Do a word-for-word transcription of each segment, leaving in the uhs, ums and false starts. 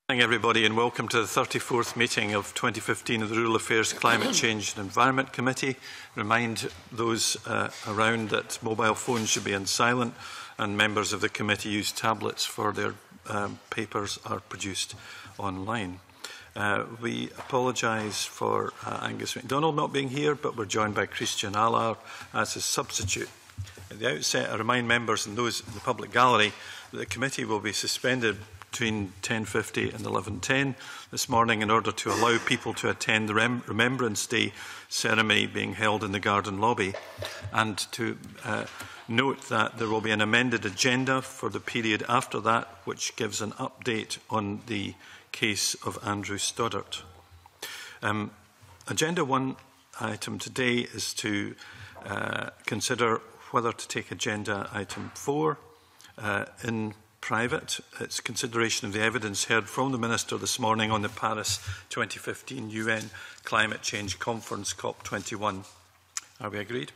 Good morning, everybody, and welcome to the thirty-fourth meeting of twenty fifteen of the Rural Affairs, Climate Change and Environment Committee. Remind those uh, around that mobile phones should be on silent, and members of the committee use tablets for their um, papers are produced online. Uh, we apologise for uh, Angus MacDonald not being here, but we're joined by Christian Allard as his substitute. At the outset, I remind members and those in the public gallery that the committee will be suspended between ten fifty and eleven ten this morning in order to allow people to attend the Rem Remembrance Day ceremony being held in the garden lobby, and to uh, note that there will be an amended agenda for the period after that, which gives an update on the case of Andrew Stoddart. Um, agenda one item today is to uh, consider whether to take agenda item four uh, in private. It's consideration of the evidence heard from the Minister this morning on the Paris twenty fifteen U N Climate Change Conference, COP twenty-one. Are we agreed?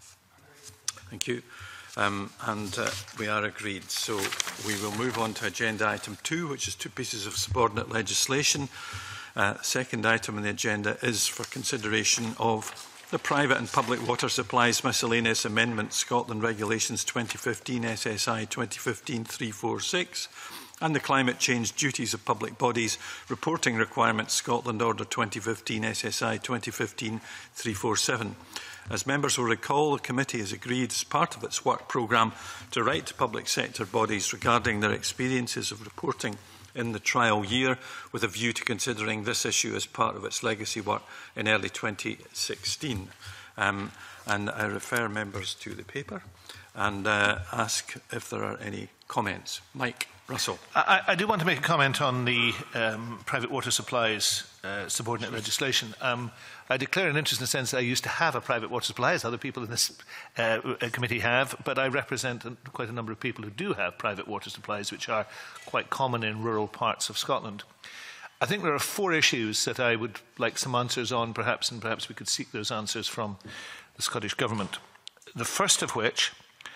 Thank you. Um, and uh, we are agreed. So we will move on to agenda item two, which is two pieces of subordinate legislation. Uh, second item on the agenda is for consideration of the Private and Public Water Supplies Miscellaneous Amendment Scotland Regulations twenty fifteen S S I twenty fifteen three forty-six and the Climate Change Duties of Public Bodies Reporting Requirements Scotland Order twenty fifteen S S I twenty fifteen three forty-seven. As members will recall, the committee has agreed as part of its work programme to write to public sector bodies regarding their experiences of reporting in the trial year, with a view to considering this issue as part of its legacy work in early twenty sixteen. Um, and I refer members to the paper and uh, ask if there are any comments. Mike Russell. I, I do want to make a comment on the um, private water supplies uh, subordinate legislation. Um, I declare an interest in the sense that I used to have a private water supply, as other people in this uh, committee have, but I represent quite a number of people who do have private water supplies, which are quite common in rural parts of Scotland. I think there are four issues that I would like some answers on, perhaps, and perhaps we could seek those answers from the Scottish Government. The first of which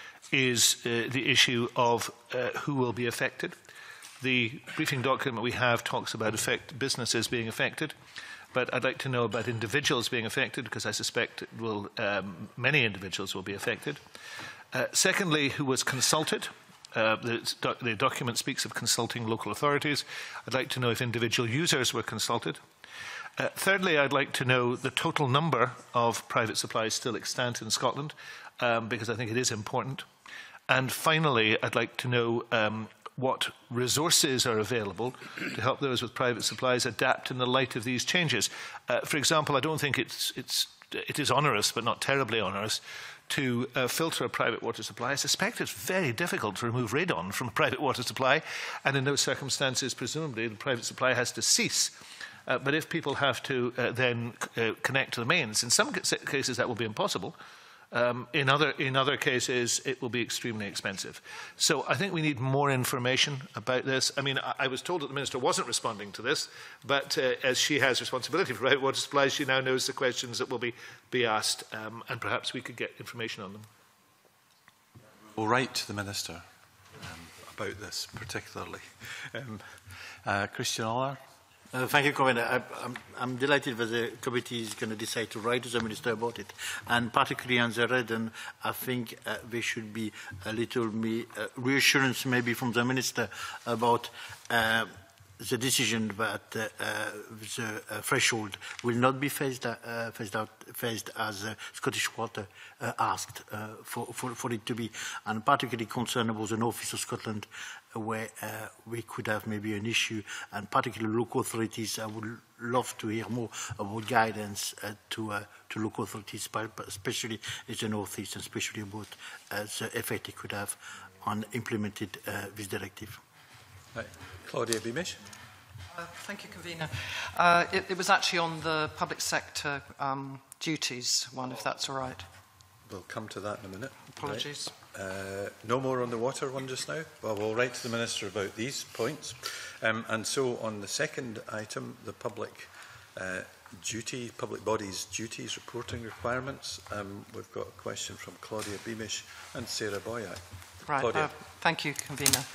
is uh, the issue of uh, who will be affected. The briefing document we have talks about affect businesses being affected, but I'd like to know about individuals being affected, because I suspect it will, um, many individuals will be affected. Uh, secondly, who was consulted. Uh, the, doc the document speaks of consulting local authorities. I'd like to know if individual users were consulted. Uh, thirdly, I'd like to know the total number of private supplies still extant in Scotland, um, because I think it is important. And finally, I'd like to know um, what resources are available to help those with private supplies adapt in the light of these changes. Uh, for example, I don't think it's, it's, it is onerous, but not terribly onerous, to uh, filter a private water supply. I suspect it's very difficult to remove radon from a private water supply, and in those circumstances, presumably, the private supply has to cease. Uh, but if people have to uh, then uh, connect to the mains, in some cases that will be impossible. Um, in, other, in other cases, it will be extremely expensive. So I think we need more information about this. I mean, I, I was told that the Minister wasn't responding to this, but uh, as she has responsibility for private water supplies, she now knows the questions that will be, be asked, um, and perhaps we could get information on them. We'll write to the Minister um, about this particularly. Um, uh, Christian Allard. Uh, thank you, Commander. I, I'm, I'm delighted that the committee is going to decide to write to the Minister about it. And particularly on the redden, I think uh, there should be a little me, uh, reassurance maybe from the Minister about uh, the decision that uh, uh, the uh, threshold will not be phased, uh, phased out, phased as uh, Scottish Water uh, asked uh, for, for, for it to be, and particularly concerned about the North East of Scotland, where uh, we could have maybe an issue, and particularly local authorities. I would love to hear more about guidance uh, to, uh, to local authorities, especially in the North East, and especially about uh, the effect it could have on implementing uh, this directive. Right. Claudia Beamish. Uh, thank you, Convener. Uh, it, it was actually on the public sector um, duties one, if that's all right. We'll come to that in a minute. Apologies. Right. Uh, no more on the water one just now? Well, we'll write to the Minister about these points. Um, and so on the second item, the public uh, duty, public bodies duties reporting requirements, um, we've got a question from Claudia Beamish and Sarah Boyack. Right. Claudia. Uh, thank you, Convener.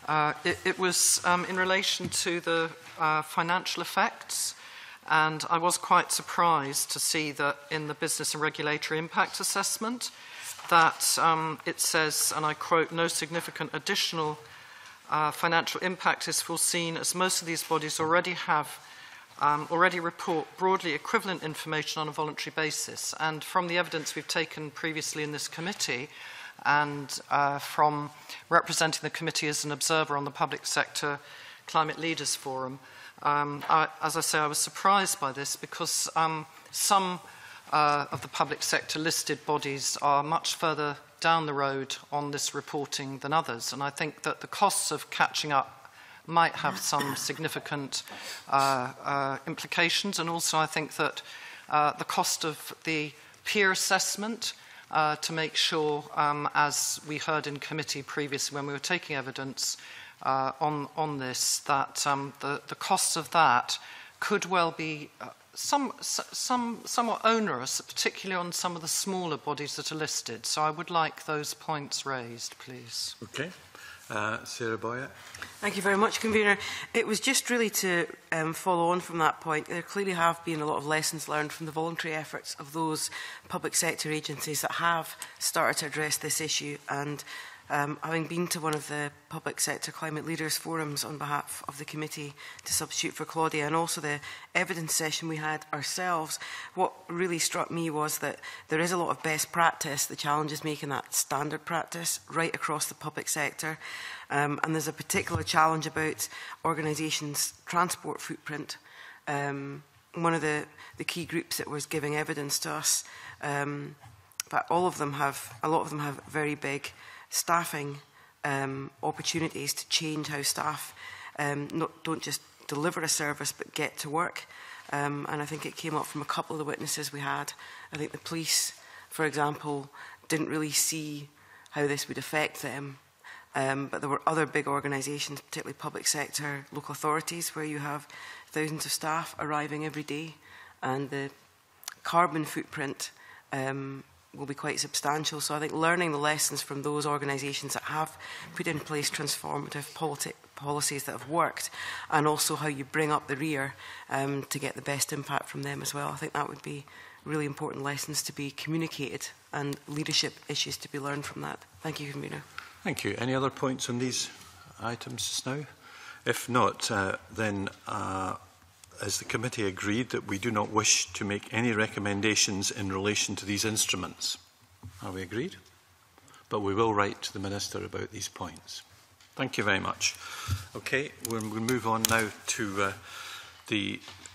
Uh, it, it was um, in relation to the uh, financial effects, and I was quite surprised to see that in the Business and Regulatory Impact Assessment that um, it says, and I quote, "No significant additional uh, financial impact is foreseen, as most of these bodies already have Um, already report broadly equivalent information on a voluntary basis." And from the evidence we've taken previously in this committee, and uh, from representing the committee as an observer on the Public Sector Climate Leaders Forum, um, I, as I say, I was surprised by this, because um, some uh, of the public sector listed bodies are much further down the road on this reporting than others. And I think that the costs of catching up might have some significant uh, uh, implications. And also I think that uh, the cost of the peer assessment uh, to make sure, um, as we heard in committee previously when we were taking evidence uh, on, on this, that um, the, the costs of that could well be uh, some, some, somewhat onerous, particularly on some of the smaller bodies that are listed. So I would like those points raised, please. Okay. Uh, Sarah Boyack. Thank you very much, Convener. It was just really to um, follow on from that point. There clearly have been a lot of lessons learned from the voluntary efforts of those public sector agencies that have started to address this issue. And um, having been to one of the public sector climate leaders forums on behalf of the committee to substitute for Claudia, and also the evidence session we had ourselves, what really struck me was that there is a lot of best practice. The challenge is making that standard practice right across the public sector. Um, and there's a particular challenge about organisations' transport footprint. Um, one of the, the key groups that was giving evidence to us, um, but all of them have, a lot of them have very big staffing um, opportunities to change how staff um, not, don't just deliver a service but get to work. Um, and I think it came up from a couple of the witnesses we had. I think the police, for example, didn't really see how this would affect them. Um, but there were other big organisations, particularly public sector, local authorities, where you have thousands of staff arriving every day, and the carbon footprint um, will be quite substantial. So I think learning the lessons from those organisations that have put in place transformative politi policies that have worked, and also how you bring up the rear um, to get the best impact from them as well. I think that would be really important lessons to be communicated, and leadership issues to be learned from that. Thank you, Convener. Thank you. Any other points on these items just now? If not, uh, then uh, has the committee agreed that we do not wish to make any recommendations in relation to these instruments? Are we agreed? But we will write to the Minister about these points. Thank you very much. Okay, we'll, we'll move on now to uh, the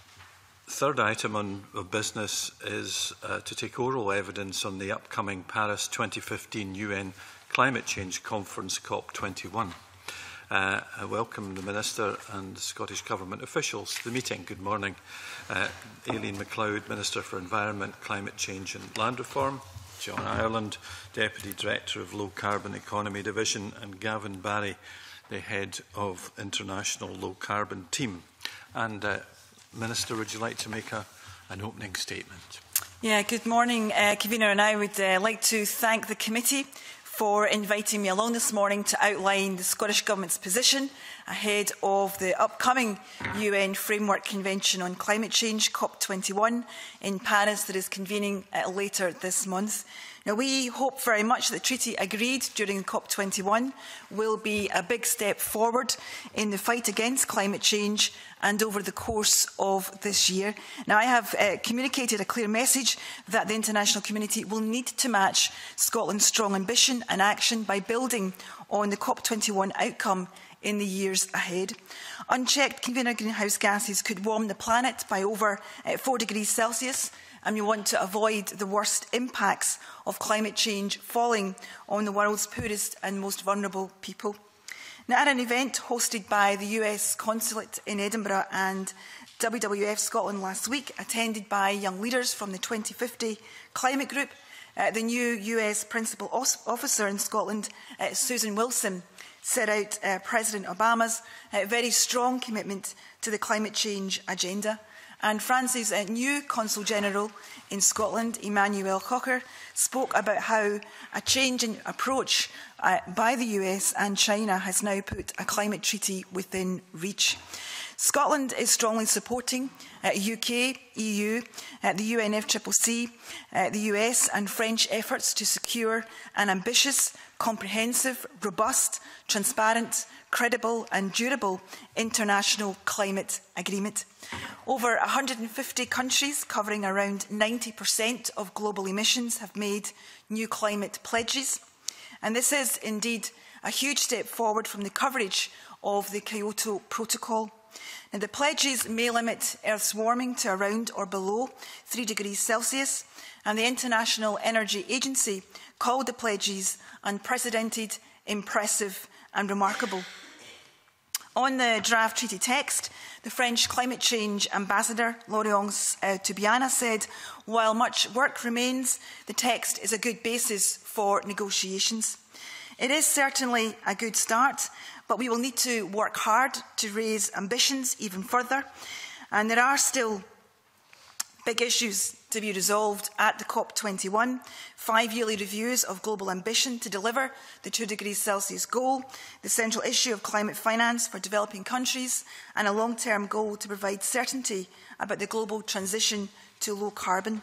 third item on, of business is uh, to take oral evidence on the upcoming Paris twenty fifteen U N Climate Change Conference, COP twenty-one. Uh, I welcome the Minister and Scottish Government officials to the meeting. Good morning. Uh, Aileen McLeod, Minister for Environment, Climate Change and Land Reform. John Ireland, Deputy Director of Low Carbon Economy Division, and Gavin Barrie, the Head of International Low Carbon Team. And uh, Minister, would you like to make a, an opening statement? Yeah, good morning, uh, Convener, and I would uh, like to thank the committee for inviting me along this morning to outline the Scottish Government's position ahead of the upcoming U N Framework Convention on Climate Change, COP twenty-one, in Paris, that is convening uh, later this month. Now, we hope very much that the treaty agreed during COP twenty-one will be a big step forward in the fight against climate change and over the course of this year. Now, I have uh, communicated a clear message that the international community will need to match Scotland's strong ambition and action by building on the COP twenty-one outcome in the years ahead. Unchecked convener greenhouse gases could warm the planet by over uh, four degrees Celsius, and we want to avoid the worst impacts of climate change falling on the world's poorest and most vulnerable people. Now, at an event hosted by the U S Consulate in Edinburgh and W W F Scotland last week, attended by young leaders from the twenty fifty Climate Group, uh, the new U S Principal Officer in Scotland, uh, Susan Wilson, set out uh, President Obama's uh, very strong commitment to the climate change agenda. And France's uh, new Consul General in Scotland, Emmanuel Cocker, spoke about how a change in approach uh, by the U S and China has now put a climate treaty within reach. Scotland is strongly supporting uh, U K, E U, uh, the U N F C C C, uh, the U S and French efforts to secure an ambitious, comprehensive, robust, transparent, credible and durable international climate agreement. Over one hundred and fifty countries, covering around ninety percent of global emissions, have made new climate pledges. And this is indeed a huge step forward from the coverage of the Kyoto Protocol. Now, the pledges may limit Earth's warming to around or below three degrees Celsius, and the International Energy Agency called the pledges unprecedented, impressive and remarkable. On the draft treaty text, the French climate change ambassador, Laurence uh, Toubiana, said, while much work remains, the text is a good basis for negotiations. It is certainly a good start, but we will need to work hard to raise ambitions even further. And there are still big issues to be resolved at the COP twenty-one, five yearly reviews of global ambition to deliver the two degrees Celsius goal, the central issue of climate finance for developing countries, and a long-term goal to provide certainty about the global transition to low carbon.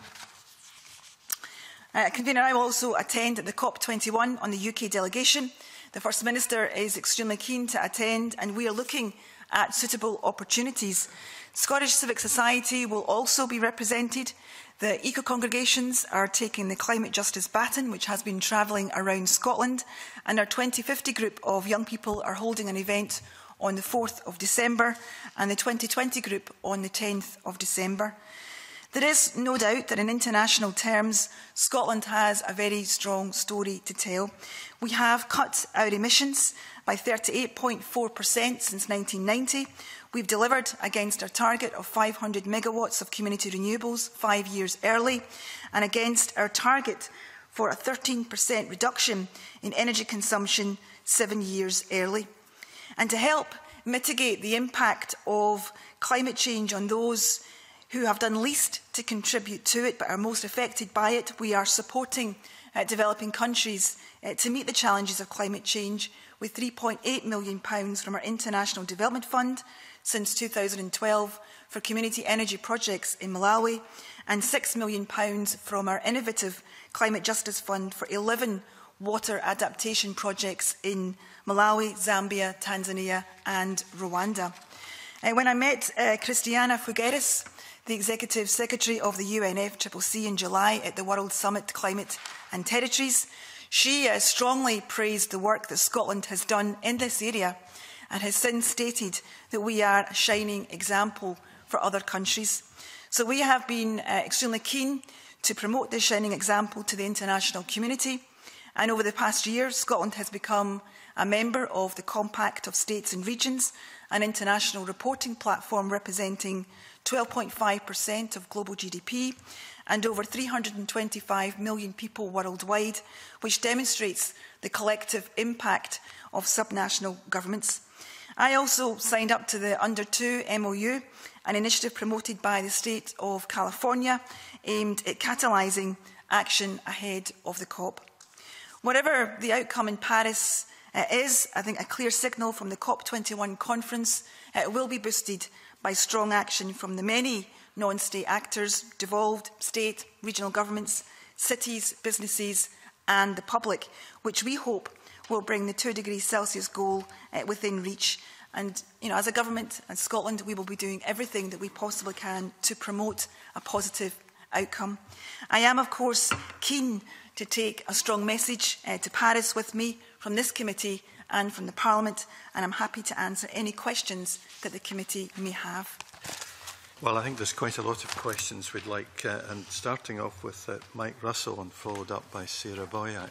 Uh, Convener, I will also attend at the COP twenty-one on the U K delegation. The First Minister is extremely keen to attend, and we are looking at suitable opportunities. Scottish civic society will also be represented. The eco-congregations are taking the climate justice baton, which has been travelling around Scotland, and our twenty fifty group of young people are holding an event on the fourth of December, and the twenty twenty group on the tenth of December. There is no doubt that in international terms, Scotland has a very strong story to tell. We have cut our emissions by thirty-eight point four percent since nineteen ninety. We've delivered against our target of five hundred megawatts of community renewables five years early, and against our target for a thirteen percent reduction in energy consumption seven years early. And to help mitigate the impact of climate change on those who have done least to contribute to it but are most affected by it, we are supporting uh, developing countries uh, to meet the challenges of climate change with three point eight million pounds from our International Development Fund since two thousand twelve for community energy projects in Malawi, and six million pounds from our innovative Climate Justice Fund for eleven water adaptation projects in Malawi, Zambia, Tanzania and Rwanda. Uh, when I met uh, Christiana Figueres, the Executive Secretary of the U N F C C C in July at the World Summit Climate and Territories, she uh, strongly praised the work that Scotland has done in this area and has since stated that we are a shining example for other countries. So we have been uh, extremely keen to promote this shining example to the international community, and over the past year, Scotland has become a member of the Compact of States and Regions, an international reporting platform representing twelve point five percent of global G D P and over three hundred and twenty-five million people worldwide, which demonstrates the collective impact of subnational governments. I also signed up to the Under two M O U, an initiative promoted by the State of California aimed at catalysing action ahead of the COP. Whatever the outcome in Paris uh, is, I think a clear signal from the COP twenty-one conference uh, will be boosted by strong action from the many non-state actors, devolved state, regional governments, cities, businesses and the public, which we hope will bring the two degrees Celsius goal uh, within reach. And you know, as a government and Scotland, we will be doing everything that we possibly can to promote a positive outcome. I am, of course, keen to take a strong message uh, to Paris with me from this committee and from the Parliament, and I'm happy to answer any questions that the committee may have. Well, I think there's quite a lot of questions we'd like, uh, and starting off with uh, Mike Russell and followed up by Sarah Boyack.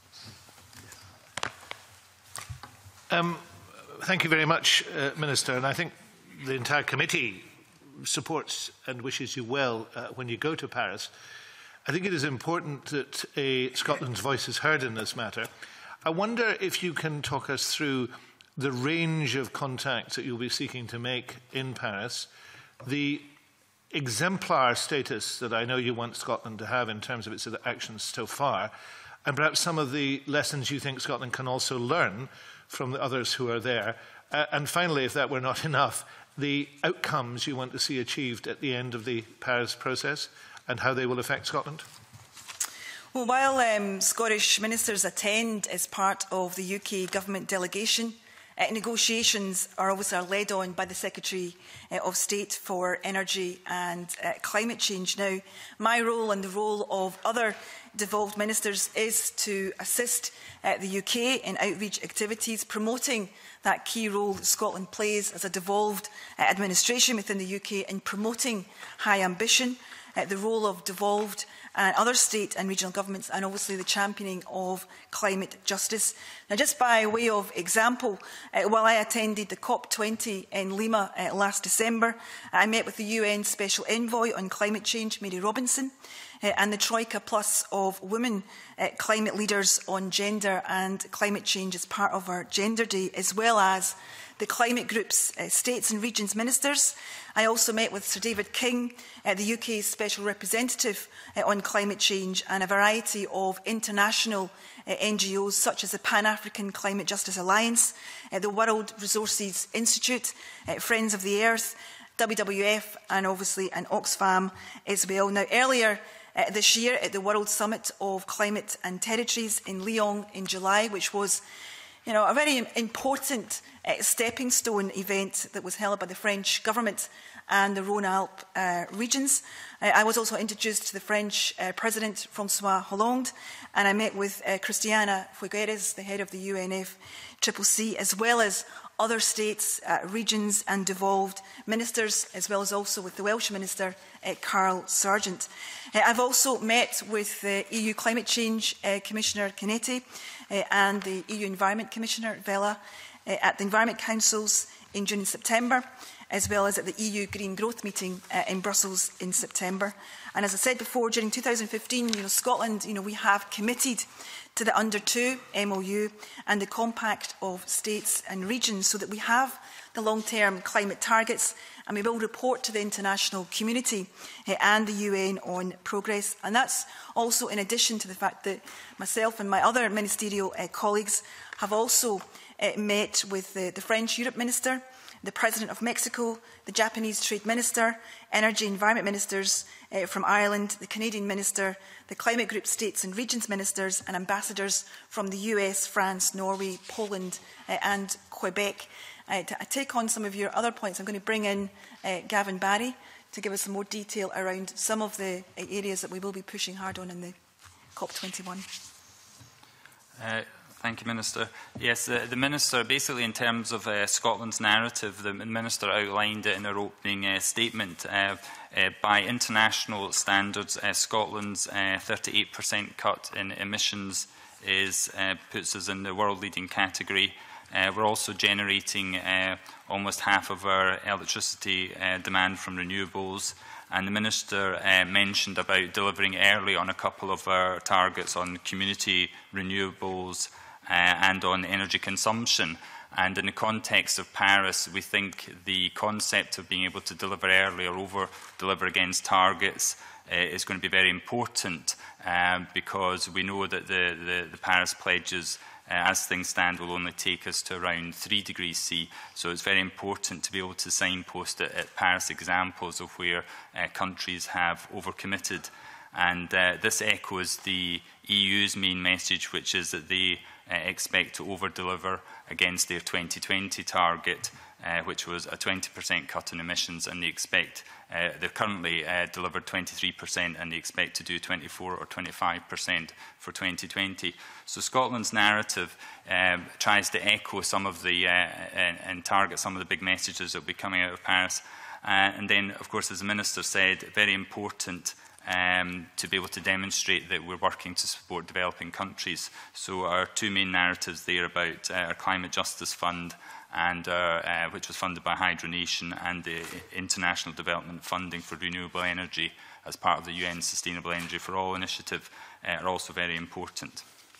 Um, thank you very much, uh, Minister, and I think the entire committee supports and wishes you well uh, when you go to Paris. I think it is important that uh, Scotland's voice is heard in this matter. I wonder if you can talk us through the range of contacts that you'll be seeking to make in Paris, the exemplar status that I know you want Scotland to have in terms of its actions so far, and perhaps some of the lessons you think Scotland can also learn from the others who are there. Uh, and finally, if that were not enough, the outcomes you want to see achieved at the end of the Paris process and how they will affect Scotland. Well, while um, Scottish ministers attend as part of the U K government delegation, uh, negotiations are obviously are led on by the Secretary uh, of State for Energy and uh, Climate Change. Now, my role and the role of other devolved ministers is to assist uh, the U K in outreach activities, promoting that key role that Scotland plays as a devolved uh, administration within the U K in promoting high ambition, uh, the role of devolved and other state and regional governments, and obviously the championing of climate justice. Now, just by way of example, uh, while I attended the COP twenty in Lima uh, last December, I met with the U N Special Envoy on Climate Change, Mary Robinson, uh, and the Troika Plus of women uh, climate leaders on gender and climate change as part of our Gender Day, as well as the climate group's uh, states and regions ministers. I also met with Sir David King, uh, the U K's special representative uh, on climate change, and a variety of international uh, N G Os such as the Pan-African Climate Justice Alliance, uh, the World Resources Institute, uh, Friends of the Earth, W W F, and obviously an Oxfam as well. Now, earlier uh, this year at the World Summit of Climate and Territories in Lyon in July, which was you know, a very important uh, stepping stone event that was held by the French government and the Rhône-Alpes uh, regions. Uh, I was also introduced to the French uh, President, François Hollande, and I met with uh, Christiana Figueres, the head of the U N F C C C, as well as other states, uh, regions and devolved ministers, as well as also with the Welsh Minister, uh, Carl Sargent. Uh, I've also met with the E U Climate Change uh, Commissioner Canetti uh, and the E U Environment Commissioner Vella uh, at the Environment Councils in June and September, as well as at the E U Green Growth meeting uh, in Brussels in September. And as I said before, during two thousand fifteen, you know, Scotland, you know, we have committed to the Under two M O U and the Compact of States and Regions, so that we have the long-term climate targets, and we will report to the international community uh, and the U N on progress. And that's also in addition to the fact that myself and my other ministerial uh, colleagues have also uh, met with uh, the French Europe Minister, the President of Mexico, the Japanese Trade Minister, Energy and Environment Ministers uh, from Ireland, the Canadian Minister, the Climate Group States and Regions Ministers, and ambassadors from the U S, France, Norway, Poland uh, and Quebec. Uh, to uh, take on some of your other points, I'm going to bring in uh, Gavin Barrie to give us some more detail around some of the uh, areas that we will be pushing hard on in the COP twenty-one. Uh, Thank you, Minister. Yes, the, the Minister, basically in terms of uh, Scotland's narrative, the Minister outlined it in her opening uh, statement. Uh, uh, by international standards, uh, Scotland's uh, thirty-eight percent cut in emissions is, uh, puts us in the world-leading category. Uh, we're also generating uh, almost half of our electricity uh, demand from renewables. And the Minister uh, mentioned about delivering early on a couple of our targets on community renewables, Uh, and on energy consumption. And in the context of Paris, we think the concept of being able to deliver early or over-deliver against targets uh, is going to be very important, um, because we know that the, the, the Paris pledges, uh, as things stand, will only take us to around three degrees C. So it's very important to be able to signpost at, at Paris examples of where uh, countries have overcommitted. And uh, this echoes the E U's main message, which is that they uh, expect to over-deliver against their twenty twenty target, uh, which was a twenty percent cut in emissions, and they expect, uh, they've currently uh, delivered twenty-three percent, and they expect to do twenty-four or twenty-five percent for twenty twenty. So Scotland's narrative um, tries to echo some of the, uh, and, and target some of the big messages that will be coming out of Paris. Uh, and then, of course, as the Minister said, very important Um, to be able to demonstrate that we're working to support developing countries. So our two main narratives there about uh, our Climate Justice Fund, and uh, uh, which was funded by Hydronation, and the International Development Funding for Renewable Energy as part of the U N Sustainable Energy for All initiative, uh, are also very important.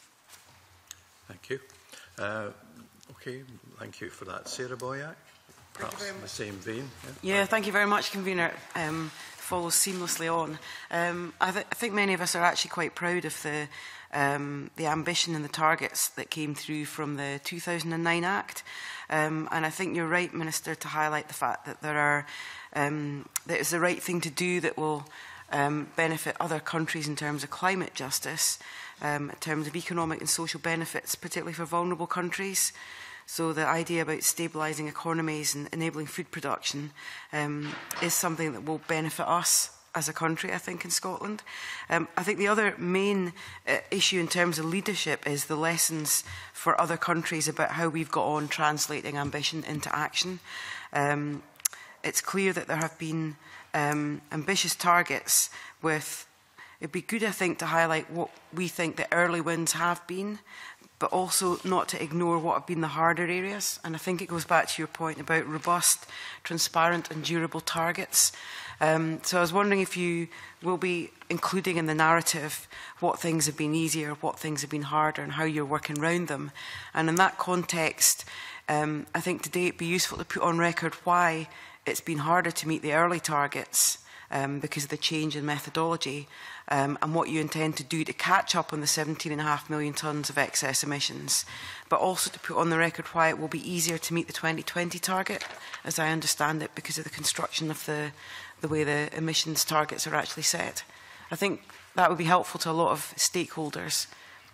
Thank you. Uh, okay, thank you for that. Sarah Boyack, perhaps in the same vein. Yeah, yeah, thank you very much, Convener. Um, follows seamlessly on. Um, I, th I think many of us are actually quite proud of the, um, the ambition and the targets that came through from the two thousand nine Act. Um, and I think you're right, Minister, to highlight the fact that there are, um, that it's the right thing to do that will um, benefit other countries in terms of climate justice, um, in terms of economic and social benefits, particularly for vulnerable countries. So the idea about stabilising economies and enabling food production um, is something that will benefit us as a country, I think, in Scotland. Um, I think the other main uh, issue in terms of leadership is the lessons for other countries about how we've got on translating ambition into action. Um, it's clear that there have been um, ambitious targets with, it'd be good, I think, to highlight what we think the early wins have been, but also not to ignore what have been the harder areas. And I think it goes back to your point about robust, transparent and durable targets. Um, so I was wondering if you will be including in the narrative what things have been easier, what things have been harder and how you're working around them. And in that context, um, I think today it'd be useful to put on record why it's been harder to meet the early targets um, because of the change in methodology. Um, and what you intend to do to catch up on the seventeen and a half million tonnes of excess emissions, but also to put on the record why it will be easier to meet the twenty twenty target, as I understand it, because of the construction of the, the way the emissions targets are actually set. I think that would be helpful to a lot of stakeholders.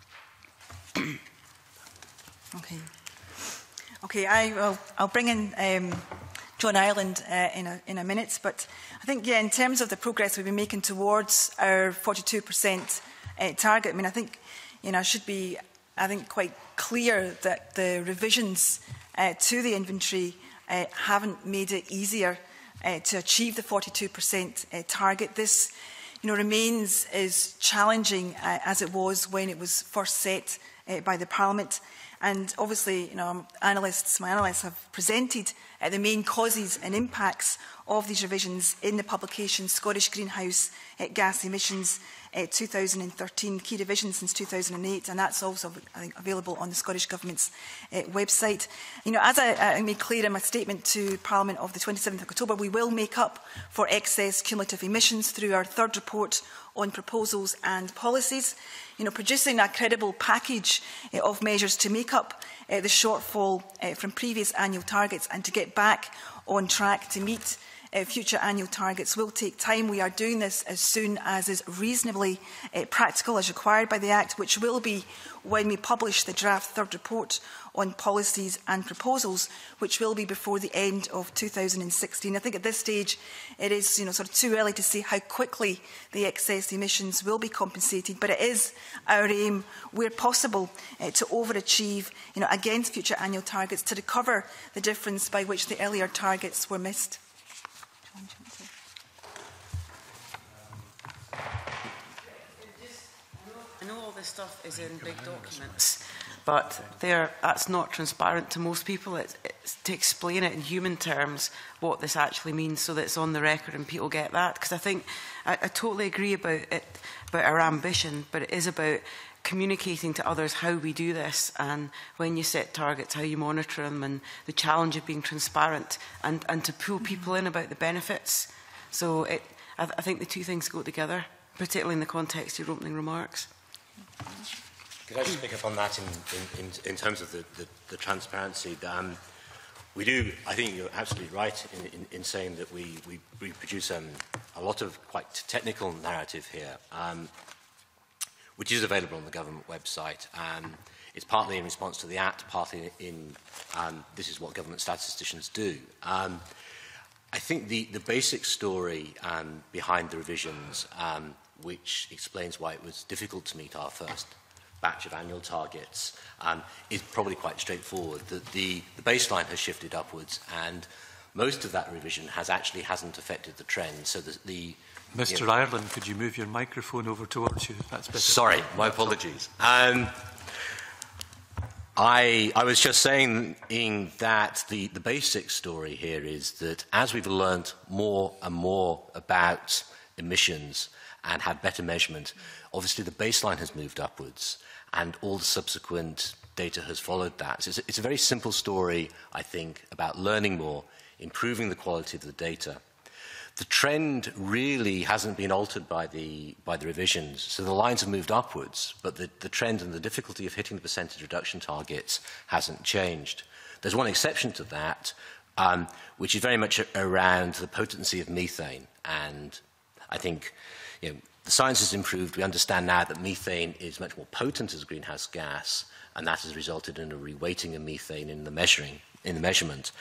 Okay. Okay, I will, I'll bring in um, John Ireland uh, in, a, in a minute, but I think, yeah, in terms of the progress we've been making towards our forty-two percent uh, target, I mean, I think, you know, it should be, I think, quite clear that the revisions uh, to the inventory uh, haven't made it easier uh, to achieve the forty-two percent uh, target. This, you know, remains as challenging uh, as it was when it was first set uh, by the Parliament. And obviously, you know, analysts, my analysts have presented uh, the main causes and impacts of these revisions in the publication Scottish Greenhouse uh, Gas Emissions uh, two thousand thirteen, key revisions since two thousand eight, and that's also, I think, available on the Scottish Government's uh, website. You know, as I, I made clear in my statement to Parliament of the twenty-seventh of October, we will make up for excess cumulative emissions through our third report on proposals and policies. You know, producing a credible package uh, of measures to make up uh, the shortfall uh, from previous annual targets and to get back on track to meet uh, future annual targets will take time. We are doing this as soon as is reasonably uh, practical as required by the Act, which will be when we publish the draft third report on policies and proposals, which will be before the end of two thousand sixteen. I think at this stage it is, you know, sort of too early to say how quickly the excess emissions will be compensated, but it is our aim, where possible, uh, to overachieve, you know, against future annual targets to recover the difference by which the earlier targets were missed. I know all this stuff is in big documents, but that's not transparent to most people. It's, it's to explain it in human terms what this actually means, so that it's on the record and people get that. Because I think I, I totally agree about it, about our ambition, but it is about communicating to others how we do this, and when you set targets, how you monitor them, and the challenge of being transparent, and, and to pull people in about the benefits. So it, I, I think the two things go together, particularly in the context of your opening remarks. Could I just pick up on that in, in, in, in terms of the, the, the transparency? Um, we do, I think you're absolutely right in, in, in saying that we, we, we produce um, a lot of quite technical narrative here, um, which is available on the government website. Um, it's partly in response to the Act, partly in, um, this is what government statisticians do. Um, I think the, the basic story um, behind the revisions, um, which explains why it was difficult to meet our first batch of annual targets, um, is probably quite straightforward. The, the, the baseline has shifted upwards, and most of that revision has actually hasn't affected the trend. So the, the Mister You know, Ireland, could you move your microphone over towards you? That's better. Sorry, my apologies. Um, I, I was just saying that the, the basic story here is that as we've learned more and more about emissions and had better measurement, obviously the baseline has moved upwards, and all the subsequent data has followed that. So it's a, it's a very simple story, I think, about learning more, improving the quality of the data. the trend really hasn't been altered by the, by the revisions. So the lines have moved upwards, but the, the trend and the difficulty of hitting the percentage reduction targets hasn't changed. There's one exception to that, um, which is very much around the potency of methane. And I think you know, the science has improved. We understand now that methane is much more potent as a greenhouse gas, and that has resulted in a reweighting of methane in the measuring, in the measurement.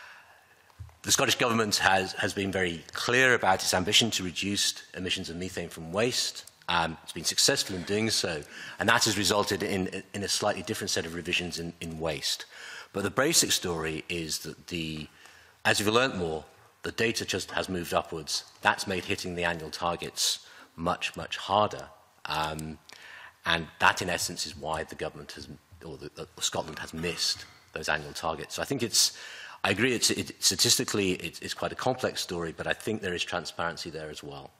The Scottish Government has, has been very clear about its ambition to reduce emissions of methane from waste. Um, it's been successful in doing so, and that has resulted in, in a slightly different set of revisions in, in waste. But the basic story is that, the, as we've learnt more, the data just has moved upwards. That's made hitting the annual targets much, much harder. Um, and that, in essence, is why the government has, or the, the, Scotland has missed those annual targets. So I think it's, I agree, it's, it, statistically, it, it's quite a complex story, but I think there is transparency there as well.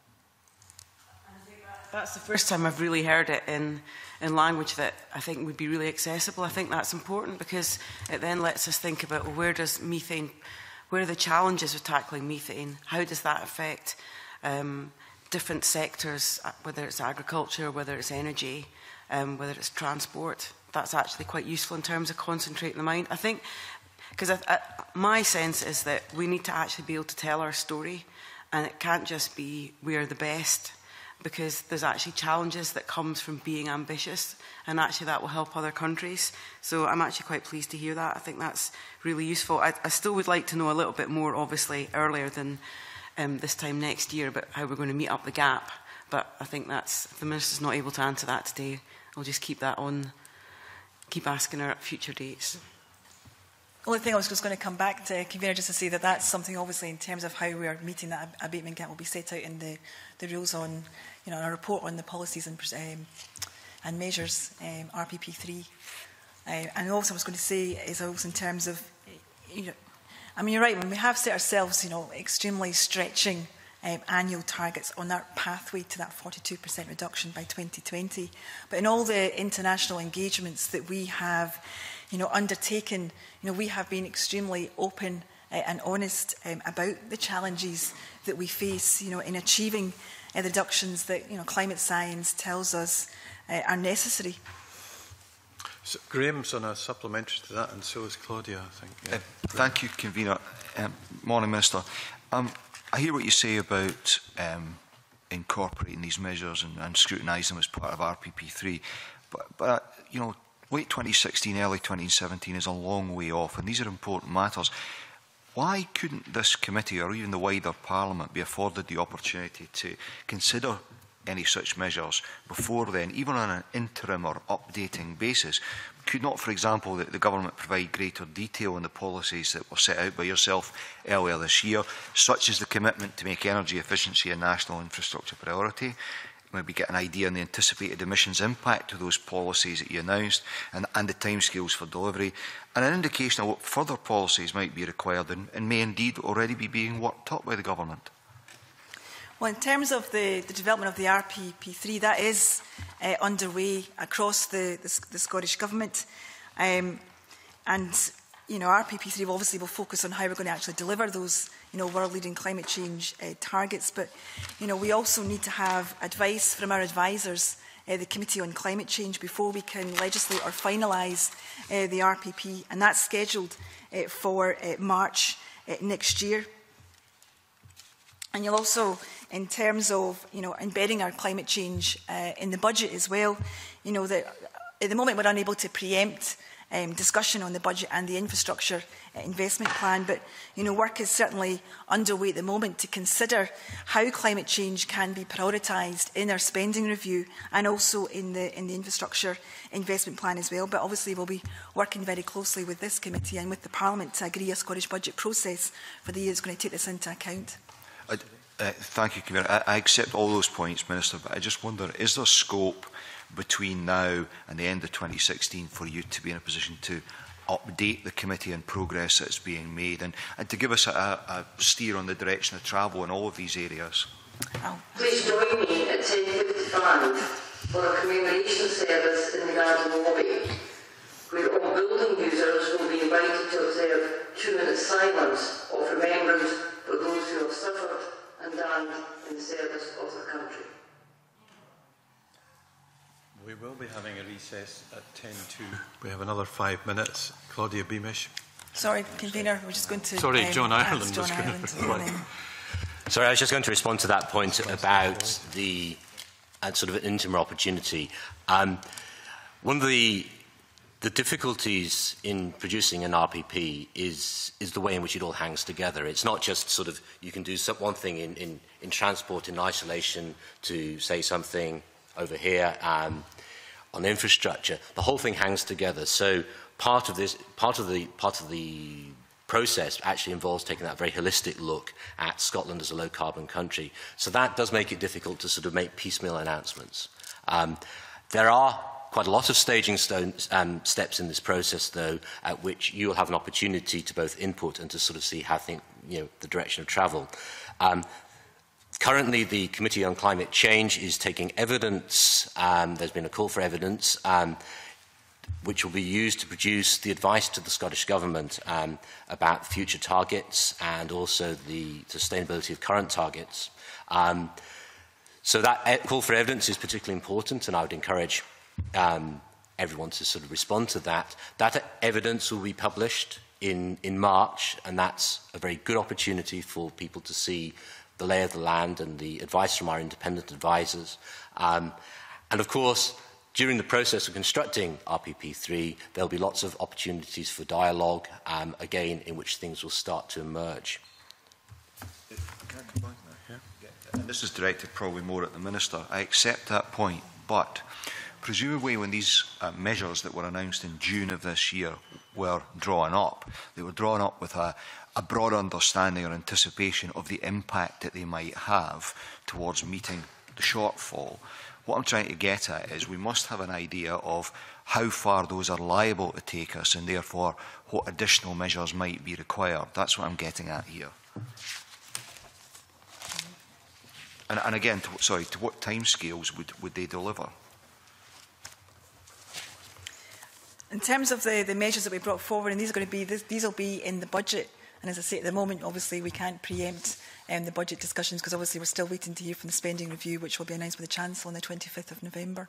That's the first time I've really heard it in, in language that I think would be really accessible. I think that's important because it then lets us think about, well, where does methane, where are the challenges of tackling methane? How does that affect um, different sectors, whether it's agriculture, whether it's energy, um, whether it's transport? That's actually quite useful in terms of concentrating the mind. I think, because my sense is that we need to actually be able to tell our story, and it can't just be we are the best, because there's actually challenges that comes from being ambitious, and actually that will help other countries. So I'm actually quite pleased to hear that. I think that's really useful. I, I still would like to know a little bit more, obviously, earlier than um, this time next year, about how we're going to meet up the gap. But I think that's, if the Minister's not able to answer that today, I'll just keep that on, keep asking her at future dates. The only thing I was just going to come back to, Convener, just to say that that's something, obviously, in terms of how we are meeting that abatement gap will be set out in the, the rules on, you know, a report on the policies and, um, and measures, um, R P P three. Uh, and also I was going to say is also in terms of, you know, I mean, you're right, when we have set ourselves, you know, extremely stretching um, annual targets on that pathway to that forty-two percent reduction by twenty twenty. But in all the international engagements that we have, you know, undertaken, you know, we have been extremely open uh, and honest um, about the challenges that we face, you know, in achieving uh, the reductions that, you know, climate science tells us uh, are necessary. So Graham's on a supplementary to that, and so is Claudia, I think. Yeah. Uh, thank you, Convener. Um, morning, Minister. Um, I hear what you say about um, incorporating these measures and, and scrutinising them as part of R P P three, but, but uh, you know, late twenty sixteen, early twenty seventeen is a long way off, and these are important matters. Why couldn't this committee, or even the wider Parliament, be afforded the opportunity to consider any such measures before then, even on an interim or updating basis? Could not, for example, the, the government provide greater detail on the policies that were set out by yourself earlier this year, such as the commitment to make energy efficiency a national infrastructure priority? Maybe get an idea on the anticipated emissions impact of those policies that you announced, and, and the timescales for delivery, and an indication of what further policies might be required and, and may indeed already be being worked up by the government. Well, in terms of the, the development of the R P P three, that is uh, underway across the, the, the Scottish Government. Um, and, you know, R P P three obviously will focus on how we're going to actually deliver those, you know, world-leading climate change uh, targets. But, you know, we also need to have advice from our advisors, uh, the Committee on Climate Change, before we can legislate or finalise uh, the R P P. And that's scheduled uh, for uh, March uh, next year. And you'll also, in terms of, you know, embedding our climate change uh, in the budget as well, you know, that at the moment we're unable to preempt um, discussion on the budget and the infrastructure uh, investment plan, but, you know, work is certainly underway at the moment to consider how climate change can be prioritised in our spending review and also in the, in the infrastructure investment plan as well. But obviously we'll be working very closely with this committee and with the Parliament to agree a Scottish budget process for the year that's going to take this into account. Uh, uh, thank you, Convener. I, I accept all those points, Minister, but I just wonder, is there scope between now and the end of twenty sixteen for you to be in a position to update the committee on progress that's being made, and, and to give us a, a steer on the direction of travel in all of these areas? Oh. Please join me at ten fifty-five for a commemoration service in the garden lobby, where all building users will be invited to observe two minutes silence of remembrance for those who have suffered and and in the service of the country. We will be having a recess at ten to. We have another five minutes. Claudia Beamish. Sorry, Convener, we're just going to... Sorry, um, John Ireland John was going Ireland, to reply. Sorry, I was just going to respond to that point about the uh, sort of an interim opportunity. Um, one of the the difficulties in producing an R P P is is the way in which it all hangs together. It's not just sort of you can do some, one thing in, in, in transport in isolation to say something over here um, on infrastructure. The whole thing hangs together. So part of this, part of the part of the process actually involves taking that very holistic look at Scotland as a low-carbon country. So that does make it difficult to sort of make piecemeal announcements. Um, there are quite a lot of staging stones, um, steps in this process, though, at which you will have an opportunity to both input and to sort of see how think, you know, the direction of travel. Um, currently, the Committee on Climate Change is taking evidence. Um, there's been a call for evidence. Um, which will be used to produce the advice to the Scottish Government um, about future targets and also the sustainability of current targets. Um, so that call for evidence is particularly important, and I would encourage um, everyone to sort of respond to that. That evidence will be published in, in March, and that's a very good opportunity for people to see the lay of the land and the advice from our independent advisors. Um, and of course, during the process of constructing R P P three, there will be lots of opportunities for dialogue, um, again, in which things will start to emerge. Can I come back now? Yeah. And this is directed probably more at the Minister. I accept that point, but presumably when these uh, measures that were announced in June of this year were drawn up, they were drawn up with a, a broad understanding or anticipation of the impact that they might have towards meeting the shortfall. What I'm trying to get at is we must have an idea of how far those are liable to take us and therefore what additional measures might be required. That's what I'm getting at here. And, and again, to, sorry, to what timescales would, would they deliver? In terms of the, the measures that we brought forward, and these are going to be, this, these will be in the budget. And as I say, at the moment, obviously, we can't preempt um, the budget discussions because obviously we're still waiting to hear from the spending review, which will be announced by the Chancellor on the twenty-fifth of November.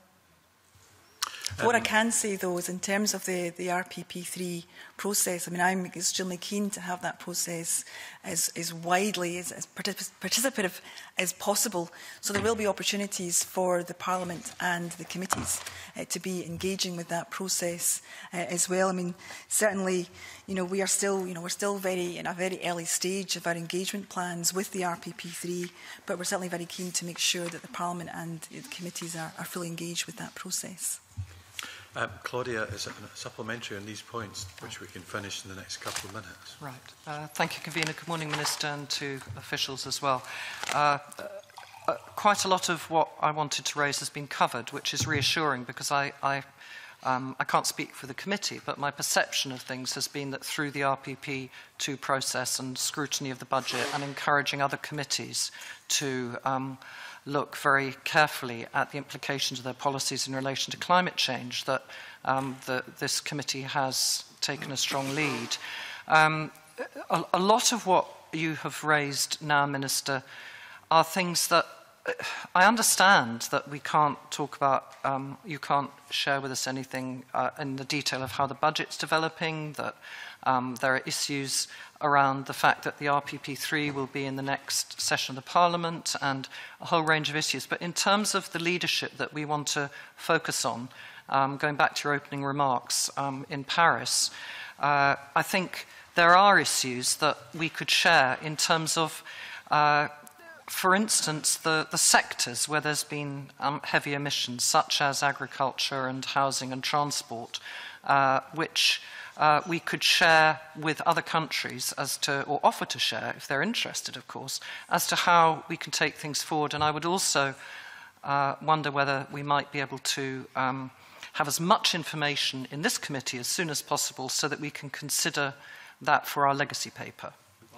Um, what I can say, though, is in terms of the, the R P P three process, I mean, I'm extremely keen to have that process as, as widely, as, as particip participative as possible. So there will be opportunities for the Parliament and the committees uh, to be engaging with that process uh, as well. I mean, certainly, you know, we are still, you know, we're still very in a very early stage of our engagement plans with the R P P three, but we're certainly very keen to make sure that the Parliament and the committees are, are fully engaged with that process. Um, Claudia, is it supplementary on these points, which we can finish in the next couple of minutes? Right. Uh, thank you, Convener. Good morning, Minister, and to officials as well. Uh, uh, quite a lot of what I wanted to raise has been covered, which is reassuring because I, I, um, I can't speak for the committee, but my perception of things has been that through the R P P two process and scrutiny of the budget and encouraging other committees to um, look very carefully at the implications of their policies in relation to climate change, that um, the, this committee has taken a strong lead. Um, a, a lot of what you have raised now, Minister, are things that uh, I understand that we can't talk about, um, you can't share with us anything uh, in the detail of how the budget's developing, that um, there are issues around the fact that the R P P three will be in the next session of the Parliament and a whole range of issues. But in terms of the leadership that we want to focus on, um, going back to your opening remarks um, in Paris, uh, I think there are issues that we could share in terms of, uh, for instance, the, the sectors where there's been um, heavy emissions, such as agriculture and housing and transport, uh, which Uh, we could share with other countries as to, or offer to share, if they're interested, of course, as to how we can take things forward. And I would also uh, wonder whether we might be able to um, have as much information in this committee as soon as possible so that we can consider that for our legacy paper.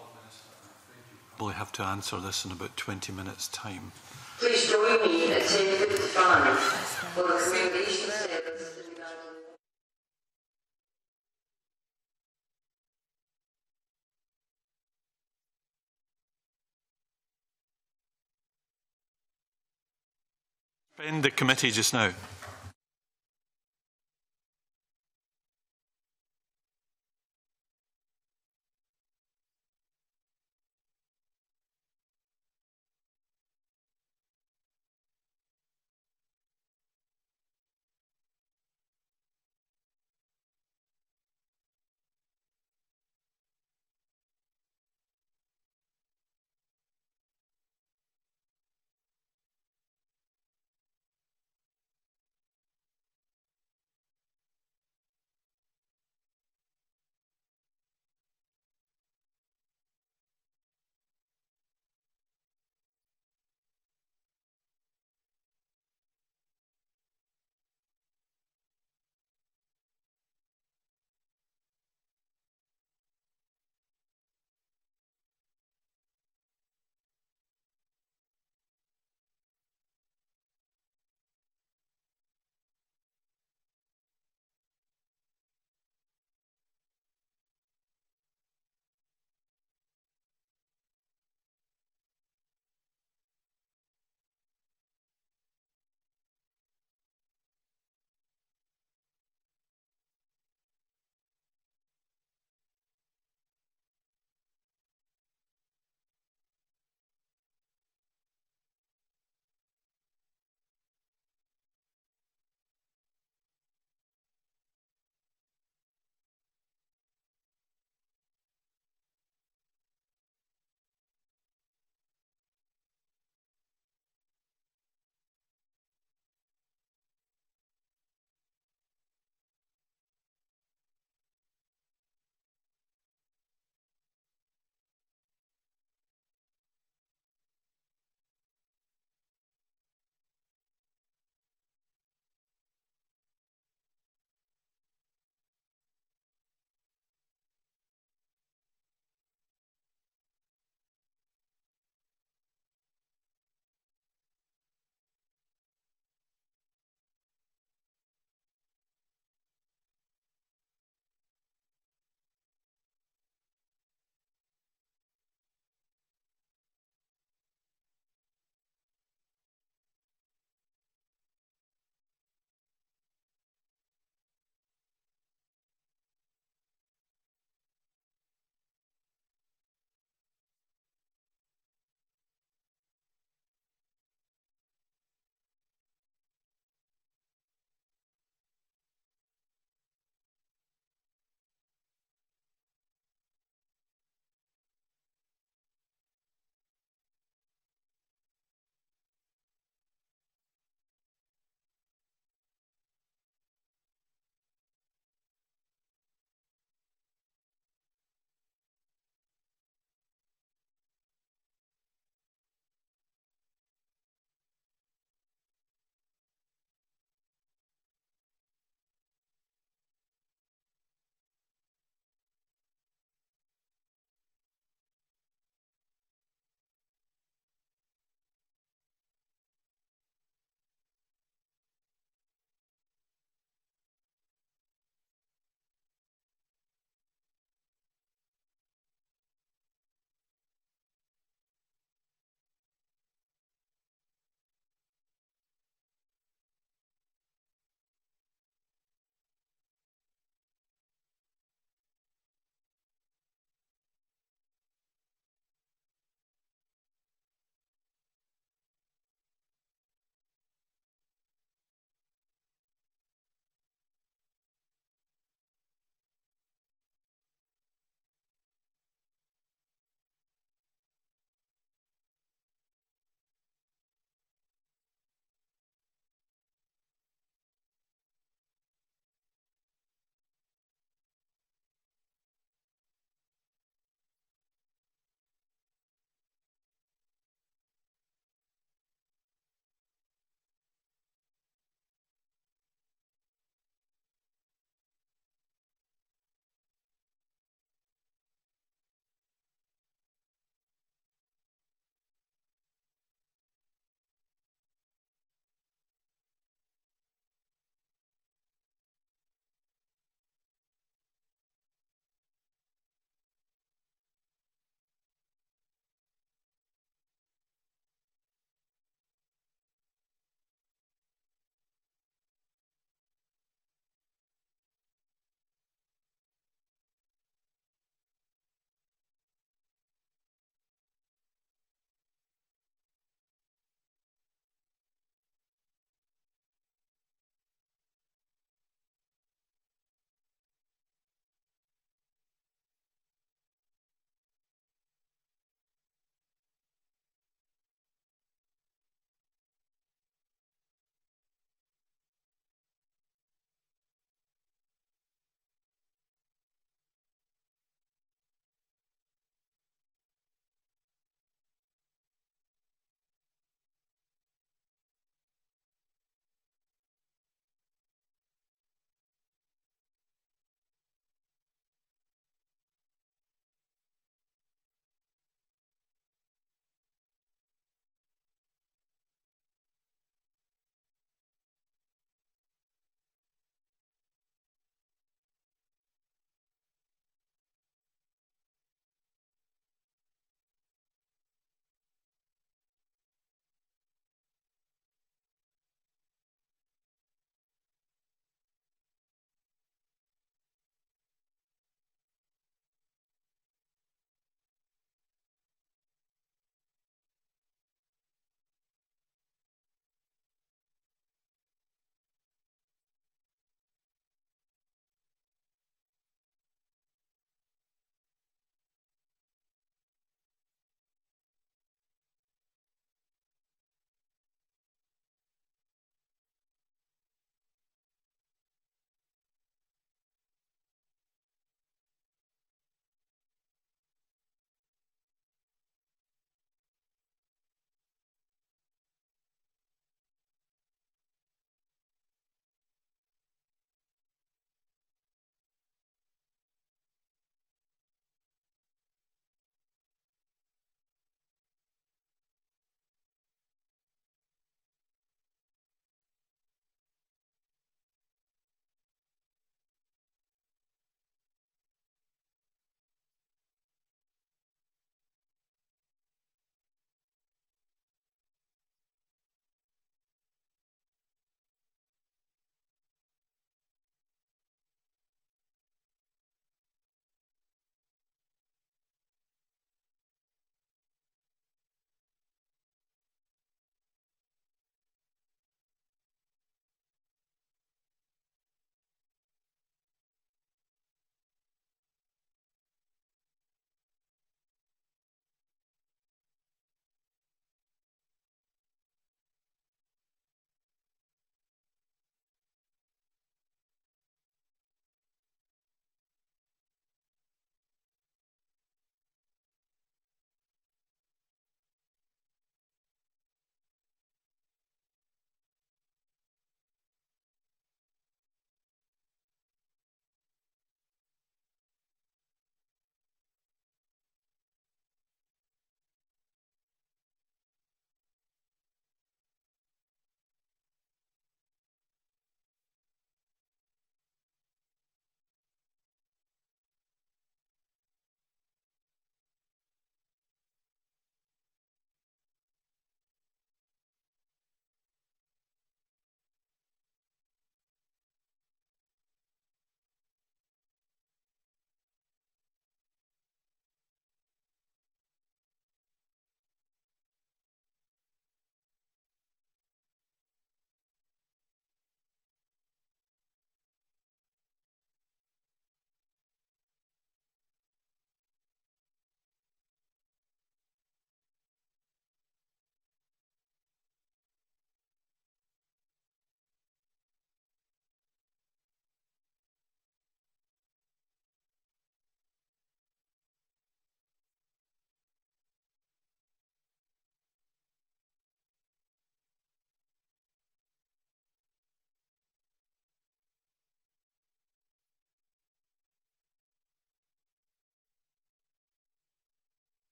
We'll have to answer this in about twenty minutes' time. Please join me at ten fifty-five for the recommendation service. Suspend the committee just now.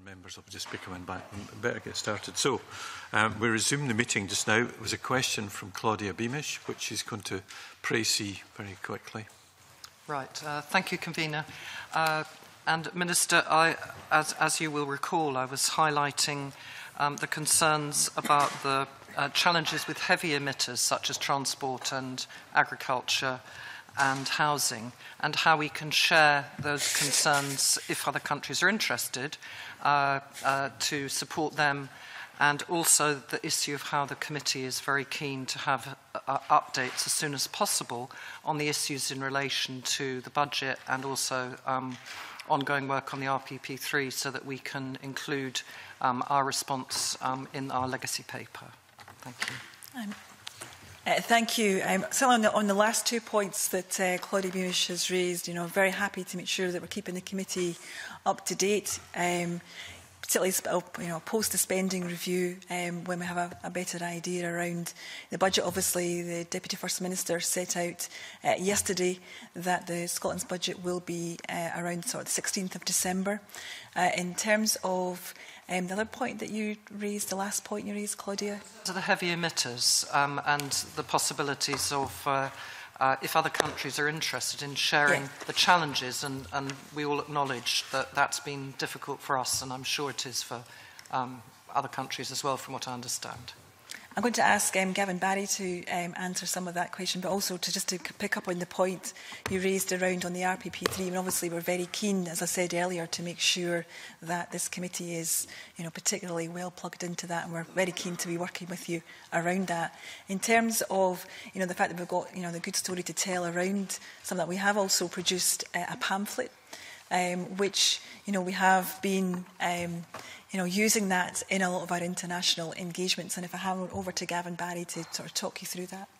members will just be coming back. We better get started. So, um, we resume the meeting just now. It was a question from Claudia Beamish, which she's going to précis very quickly. Right. Uh, thank you, Convener. Uh, and Minister, I, as, as you will recall, I was highlighting um, the concerns about the uh, challenges with heavy emitters such as transport and agriculture and housing, and how we can share those concerns if other countries are interested uh, uh, to support them, and also the issue of how the committee is very keen to have uh, updates as soon as possible on the issues in relation to the budget and also um, ongoing work on the R P P three, so that we can include um, our response um, in our legacy paper. Thank you. Um, Uh, thank you. Um, so on the, on the last two points that uh, Claudia Beamish has raised, you know, I'm very happy to make sure that we're keeping the committee up to date, um, particularly you know, post the spending review, um, when we have a, a better idea around the budget. Obviously, the Deputy First Minister set out uh, yesterday that the Scotland's budget will be uh, around sort of the sixteenth of December. Uh, in terms of Um, the other point that you raised, the last point you raised, Claudia? To the heavy emitters um, and the possibilities of, uh, uh, if other countries are interested in sharing yeah. the challenges, and, and we all acknowledge that that's been difficult for us, and I'm sure it is for um, other countries as well, from what I understand. I'm going to ask um, Gavin Barrie to um, answer some of that question, but also to just to pick up on the point you raised around on the R P P three. And obviously, we're very keen, as I said earlier, to make sure that this committee is, you know, particularly well plugged into that, and we're very keen to be working with you around that. In terms of, you know, the fact that we've got, you know, the good story to tell around some of that, we have also produced uh, a pamphlet, um, which, you know, we have been. Um, You know, using that in a lot of our international engagements. And if I hand it over to Gavin Barrie to sort of talk you through that.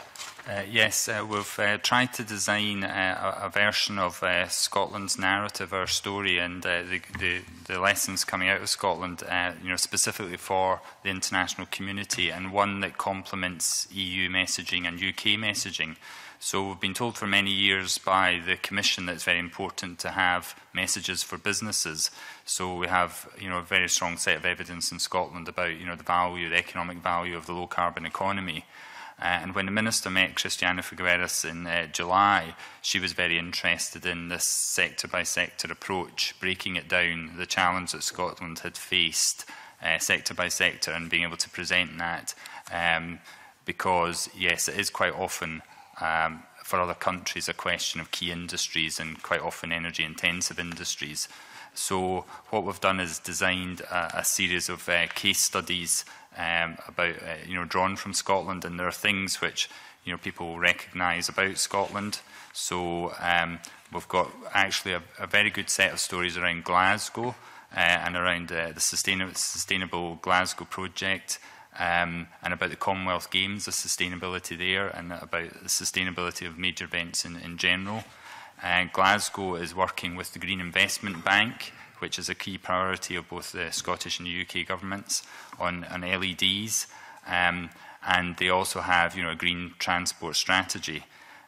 Uh, yes, uh, we've uh, tried to design uh, a, a version of uh, Scotland's narrative, our story, and uh, the, the, the lessons coming out of Scotland, uh, you know, specifically for the international community, and one that complements E U messaging and U K messaging. So we've been told for many years by the Commission that it's very important to have messages for businesses. So we have, you know, a very strong set of evidence in Scotland about, you know, the value, the economic value of the low carbon economy. Uh, and when the Minister met Christiana Figueres in uh, July, she was very interested in this sector-by-sector approach, breaking it down, the challenge that Scotland had faced uh, sector by sector, and being able to present that. Um, because, yes, it is quite often Um, for other countries, a question of key industries, and quite often energy-intensive industries. So what we've done is designed a, a series of uh, case studies um, about, uh, you know, drawn from Scotland, and there are things which, you know, people recognise about Scotland. So um, we've got actually a, a very good set of stories around Glasgow uh, and around uh, the sustainable, sustainable Glasgow project. Um, and about the Commonwealth Games, the sustainability there, and about the sustainability of major events in, in general. Uh, Glasgow is working with the Green Investment Bank, which is a key priority of both the Scottish and the U K governments, on, on L E Ds. Um, and they also have, you know, a green transport strategy.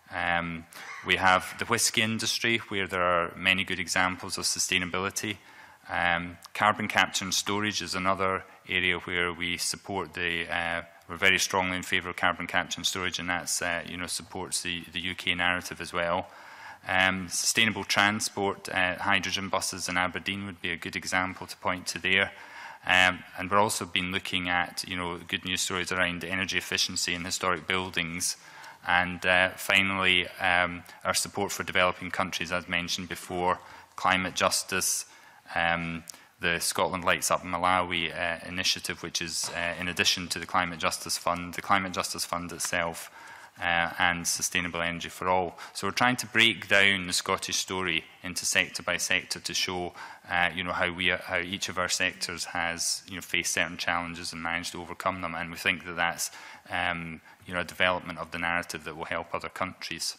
Um, we have the whisky industry, where there are many good examples of sustainability. Um, carbon capture and storage is another area where we support the, uh, we're very strongly in favour of carbon capture and storage, and that's, uh, you know, supports the, the U K narrative as well. Um, sustainable transport, uh, hydrogen buses in Aberdeen would be a good example to point to there. Um, and we're also been looking at, you know, good news stories around energy efficiency in historic buildings. And uh, finally, um, our support for developing countries, as mentioned before, climate justice, um, the Scotland Lights Up Malawi uh, initiative, which is uh, in addition to the Climate Justice Fund, the Climate Justice Fund itself, uh, and Sustainable Energy for All. So we're trying to break down the Scottish story into sector by sector to show, uh, you know, how we, how each of our sectors has, you know, faced certain challenges and managed to overcome them. And we think that that's, um, you know, a development of the narrative that will help other countries.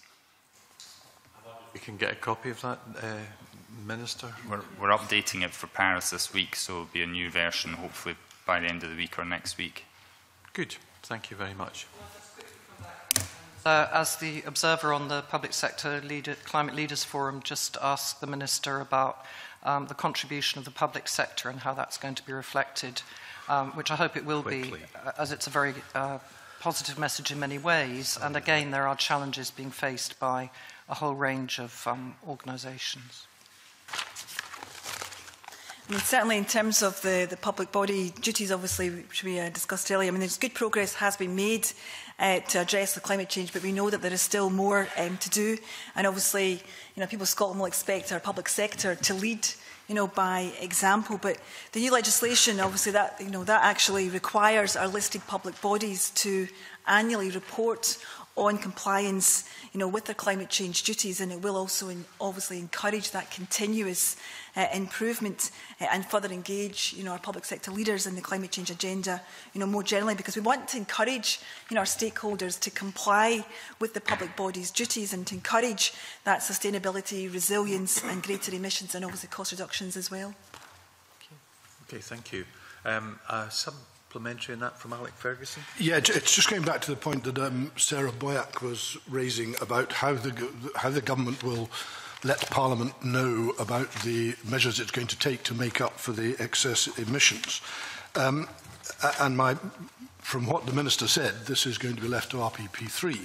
We can get a copy of that, uh, Minister? We're, we're updating it for Paris this week, so it'll be a new version, hopefully by the end of the week or next week. Good. Thank you very much. Uh, as the observer on the Public Sector Leader, Climate Leaders Forum, just asked the Minister about um, the contribution of the public sector and how that's going to be reflected, um, which I hope it will Quickly. be, uh, as it's a very uh, positive message in many ways. And again, there are challenges being faced by a whole range of um, organisations. I mean, certainly in terms of the, the public body duties, obviously, which we uh, discussed earlier, I mean, there's good progress has been made uh, to address the climate change, but we know that there is still more um, to do. And obviously, you know, people of Scotland will expect our public sector to lead, you know, by example. But the new legislation, obviously, that, you know, that actually requires our listed public bodies to annually report on compliance, you know, with their climate change duties, and it will also in, obviously encourage that continuous uh, improvement uh, and further engage, you know, our public sector leaders in the climate change agenda, you know, more generally, because we want to encourage, you know, our stakeholders to comply with the public body's duties and to encourage that sustainability, resilience, and greater emissions, and obviously cost reductions as well. Okay, thank you. Um, uh, some Supplementary on that from Alec Ferguson? Yeah, it's just going back to the point that um, Sarah Boyack was raising about how the, how the government will let Parliament know about the measures it's going to take to make up for the excess emissions. Um, and my, from what the Minister said, this is going to be left to R P P three.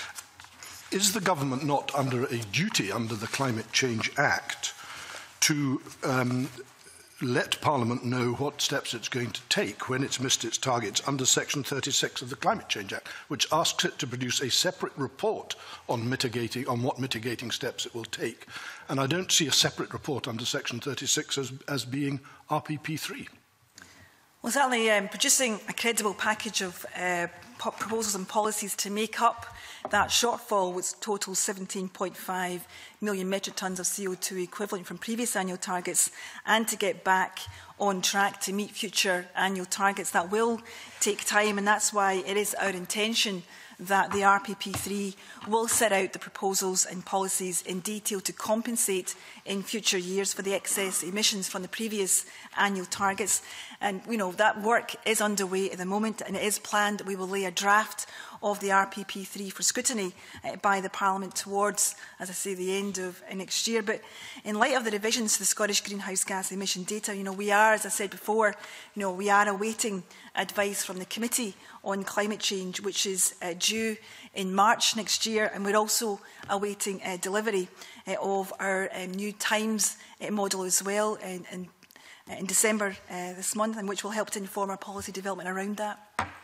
Is the government not under a duty under the Climate Change Act to um, let Parliament know what steps it's going to take when it's missed its targets under Section thirty-six of the Climate Change Act, which asks it to produce a separate report on mitigating, on what mitigating steps it will take? And I don't see a separate report under Section thirty-six as, as being R P P three. Well, certainly um, producing a credible package of uh, proposals and policies to make up that shortfall, which totals seventeen point five million metric tonnes of C O two equivalent from previous annual targets, and to get back on track to meet future annual targets. That will take time, and that's why it is our intention that the R P P three will set out the proposals and policies in detail to compensate in future years for the excess emissions from the previous annual targets. And, you know, that work is underway at the moment, and it is planned that we will lay a draft of the R P P three for scrutiny uh, by the Parliament towards, as I say, the end of uh, next year. But in light of the revisions to the Scottish greenhouse gas emission data, you know, we are, as I said before, you know, we are awaiting advice from the Committee on Climate Change, which is uh, due in March next year, and we're also awaiting uh, delivery uh, of our um, new Times uh, model as well in, in, in December uh, this month, and which will help to inform our policy development around that.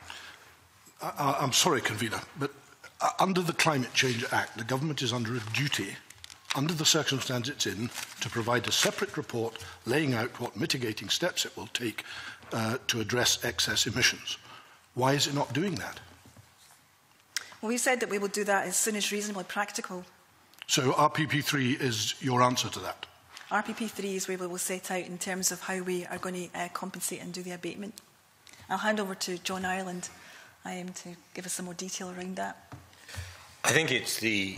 I, I'm sorry, Convener, but under the Climate Change Act, the government is under a duty, under the circumstance it's in, to provide a separate report laying out what mitigating steps it will take uh, to address excess emissions. Why is it not doing that? Well, we said that we will do that as soon as reasonably practical. So R P P three is your answer to that? R P P three is where we will set out in terms of how we are going to uh, compensate and do the abatement. I'll hand over to John Ireland um, to give us some more detail around that. I think it's the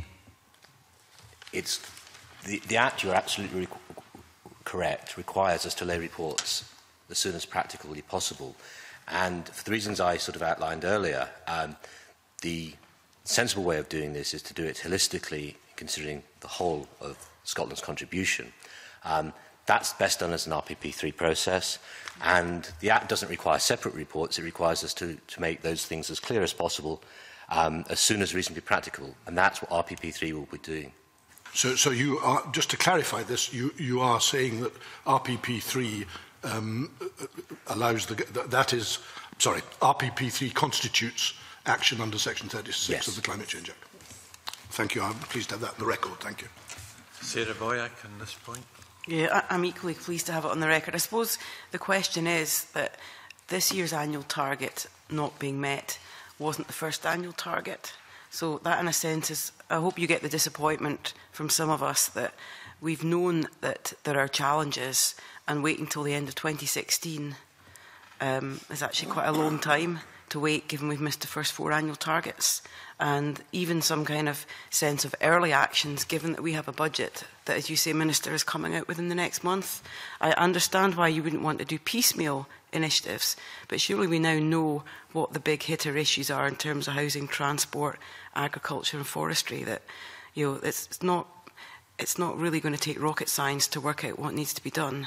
it's the, the Act, you're absolutely correct, requires us to lay reports as soon as practically possible. And for the reasons I sort of outlined earlier, um, the sensible way of doing this is to do it holistically, considering the whole of Scotland's contribution. Um, that's best done as an R P P three process, and the Act doesn't require separate reports. It requires us to, to make those things as clear as possible, um, as soon as reasonably practical, and that's what R P P three will be doing. So, so you are, just to clarify this, you, you are saying that R P P three um, allows the, that is, sorry, R P P three constitutes action under Section thirty-six yes. of the Climate Change Act. Thank you. I'm pleased to have that on the record. Thank you. Sarah Boyack on this point. Yeah, I'm equally pleased to have it on the record. I suppose the question is that this year's annual target not being met wasn't the first annual target. So that, in a sense, is, I hope you get the disappointment from some of us that we've known that there are challenges, and waiting until the end of twenty sixteen um, is actually quite a long time to wait, given we've missed the first four annual targets. And even some kind of sense of early actions, given that we have a budget that, as you say, Minister, is coming out within the next month. I understand why you wouldn't want to do piecemeal initiatives, but surely we now know what the big hitter issues are in terms of housing, transport, agriculture and forestry, that, you know, it's not it's not really going to take rocket science to work out what needs to be done.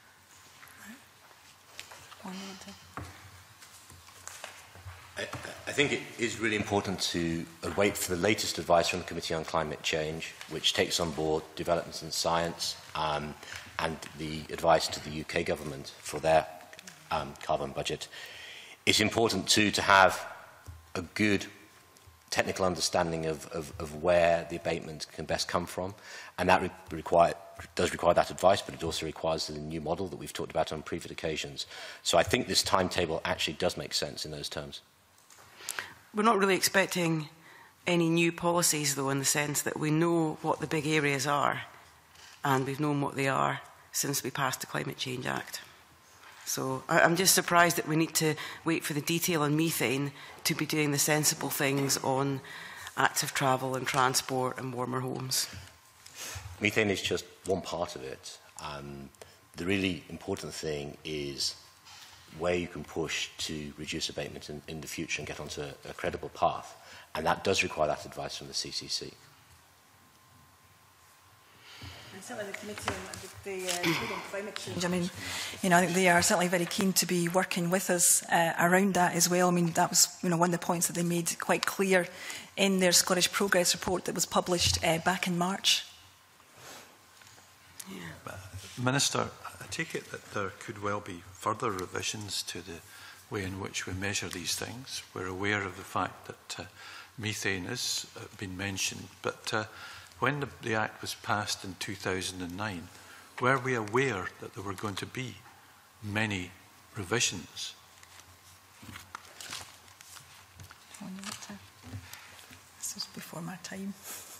I, I think it is really important to wait for the latest advice from the Committee on Climate Change, which takes on board developments in science um, and the advice to the U K government for their um, carbon budget. It's important too to have a good technical understanding of, of, of where the abatement can best come from, and that re require, does require that advice, but it also requires the new model that we've talked about on previous occasions. So I think this timetable actually does make sense in those terms. We're not really expecting any new policies, though, in the sense that we know what the big areas are, and we've known what they are since we passed the Climate Change Act. So I, I'm just surprised that we need to wait for the detail on methane to be doing the sensible things on active travel and transport and warmer homes. Methane is just one part of it. Um, the really important thing is where you can push to reduce abatement in, in the future and get onto a, a credible path. And that does require that advice from the C C C. And certainly the Committee on the, the, uh, Committee on Climate Change, I mean, you know, I think they are certainly very keen to be working with us uh, around that as well. I mean, that was, you know, one of the points that they made quite clear in their Scottish Progress report that was published uh, back in March. Yeah. Minister, I take it that there could well be further revisions to the way in which we measure these things. We're aware of the fact that uh, methane has uh, been mentioned, but uh, when the, the Act was passed in two thousand nine, were we aware that there were going to be many revisions? This is before my time.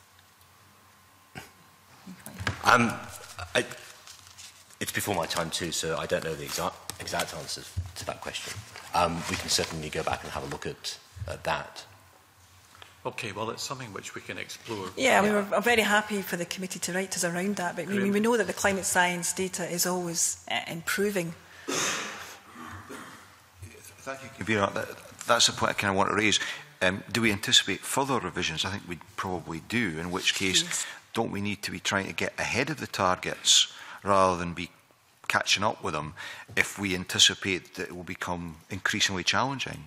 Um, I, it's before my time too, so I don't know the exact, exact answers to that question. Um, we can certainly go back and have a look at, at that. Okay, well, it's something which we can explore. Yeah, we were very happy for the committee to write us around that, but we, we know that the climate science data is always uh, improving. Thank you, Gavin. That, that's the point I kind of want to raise. Um, do we anticipate further revisions? I think we probably do, in which case, yes. Don't we need to be trying to get ahead of the targets rather than be catching up with them if we anticipate that it will become increasingly challenging?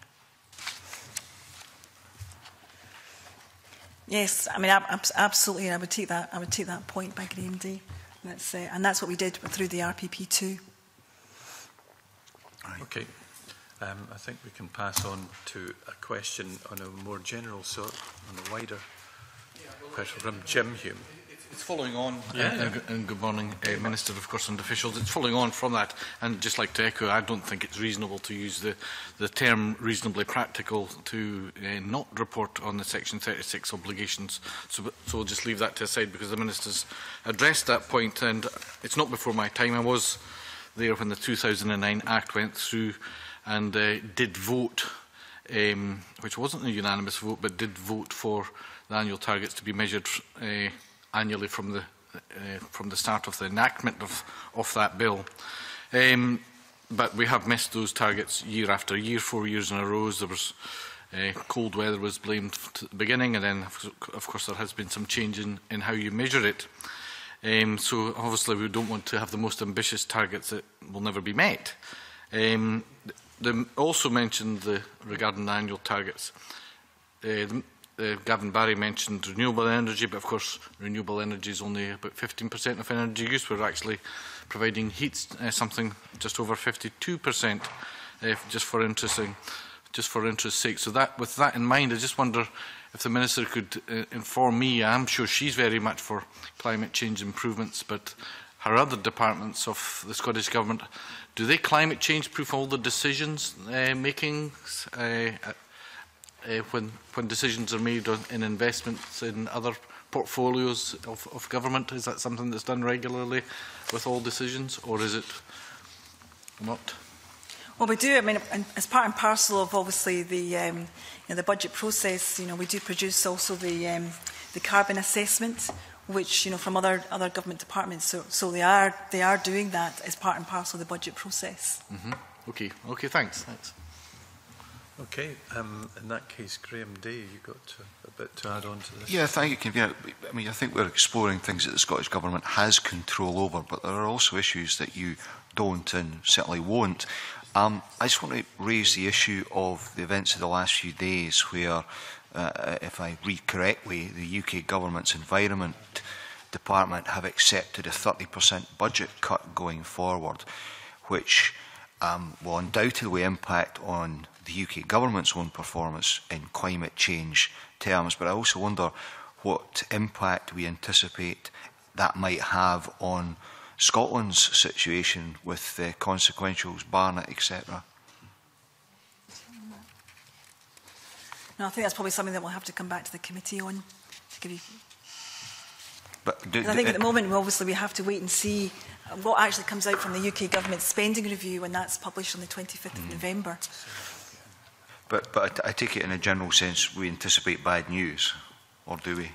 Yes, I mean, ab absolutely. I would take that. I would take that point by Graham Day. That's, uh, and that's what we did through the R P P too. Right. Okay. Um, I think we can pass on to a question on a more general sort, on a wider question from Jim Hume. It's following on, yeah, uh, yeah. And, and good morning, uh, Minister, of course, and officials. It's following on from that, and just like to echo, I don't think it's reasonable to use the, the term reasonably practical to uh, not report on the Section thirty-six obligations. So, so we'll just leave that to the side because the Minister's addressed that point, and it's not before my time. I was there when the two thousand nine Act went through and uh, did vote, um, which wasn't a unanimous vote, but did vote for the annual targets to be measured uh, annually from the uh, from the start of the enactment of, of that bill. Um, but we have missed those targets year after year, four years in a row. There was uh, cold weather was blamed at the beginning, and then of course there has been some change in, in how you measure it. Um, so obviously we don't want to have the most ambitious targets that will never be met. Um, they also mentioned the, regarding the annual targets. Uh, the, Uh, Gavin Barrie mentioned renewable energy, but of course renewable energy is only about fifteen percent of energy use. We're actually providing heat, uh, something just over fifty-two percent, uh, just for interesting, just for interest's sake. So that, with that in mind, I just wonder if the Minister could uh, inform me. I'm sure she's very much for climate change improvements, but her other departments of the Scottish Government, do they climate change proof all the decisions uh, making? Uh, Uh, when, when decisions are made on, in investments in other portfolios of, of government? Is that something that's done regularly with all decisions, or is it not? Well, we do. I mean, as part and parcel of obviously the um, you know, the budget process, you know, we do produce also the um, the carbon assessment, which you know from other other government departments. So, so they are they are doing that as part and parcel of the budget process. Mm-hmm. Okay. Okay. Thanks. Thanks. Okay, um, in that case, Graham Day, you've got to, a bit to add on to this. Yeah, thank you, Convener. I mean, I think we're exploring things that the Scottish Government has control over, but there are also issues that you don't and certainly won't. Um, I just want to raise the issue of the events of the last few days where, uh, if I read correctly, the U K Government's Environment Department have accepted a thirty percent budget cut going forward, which um, will undoubtedly impact on the U K Government's own performance in climate change terms, but I also wonder what impact we anticipate that might have on Scotland's situation with uh, consequentials, Barnet, et cetera. No, I think that's probably something that we'll have to come back to the committee on. To give you... But do, I think at the moment, obviously, we have to wait and see what actually comes out from the U K Government spending review when that's published on the twenty-fifth of November. But, but I, I take it in a general sense we anticipate bad news, or do we?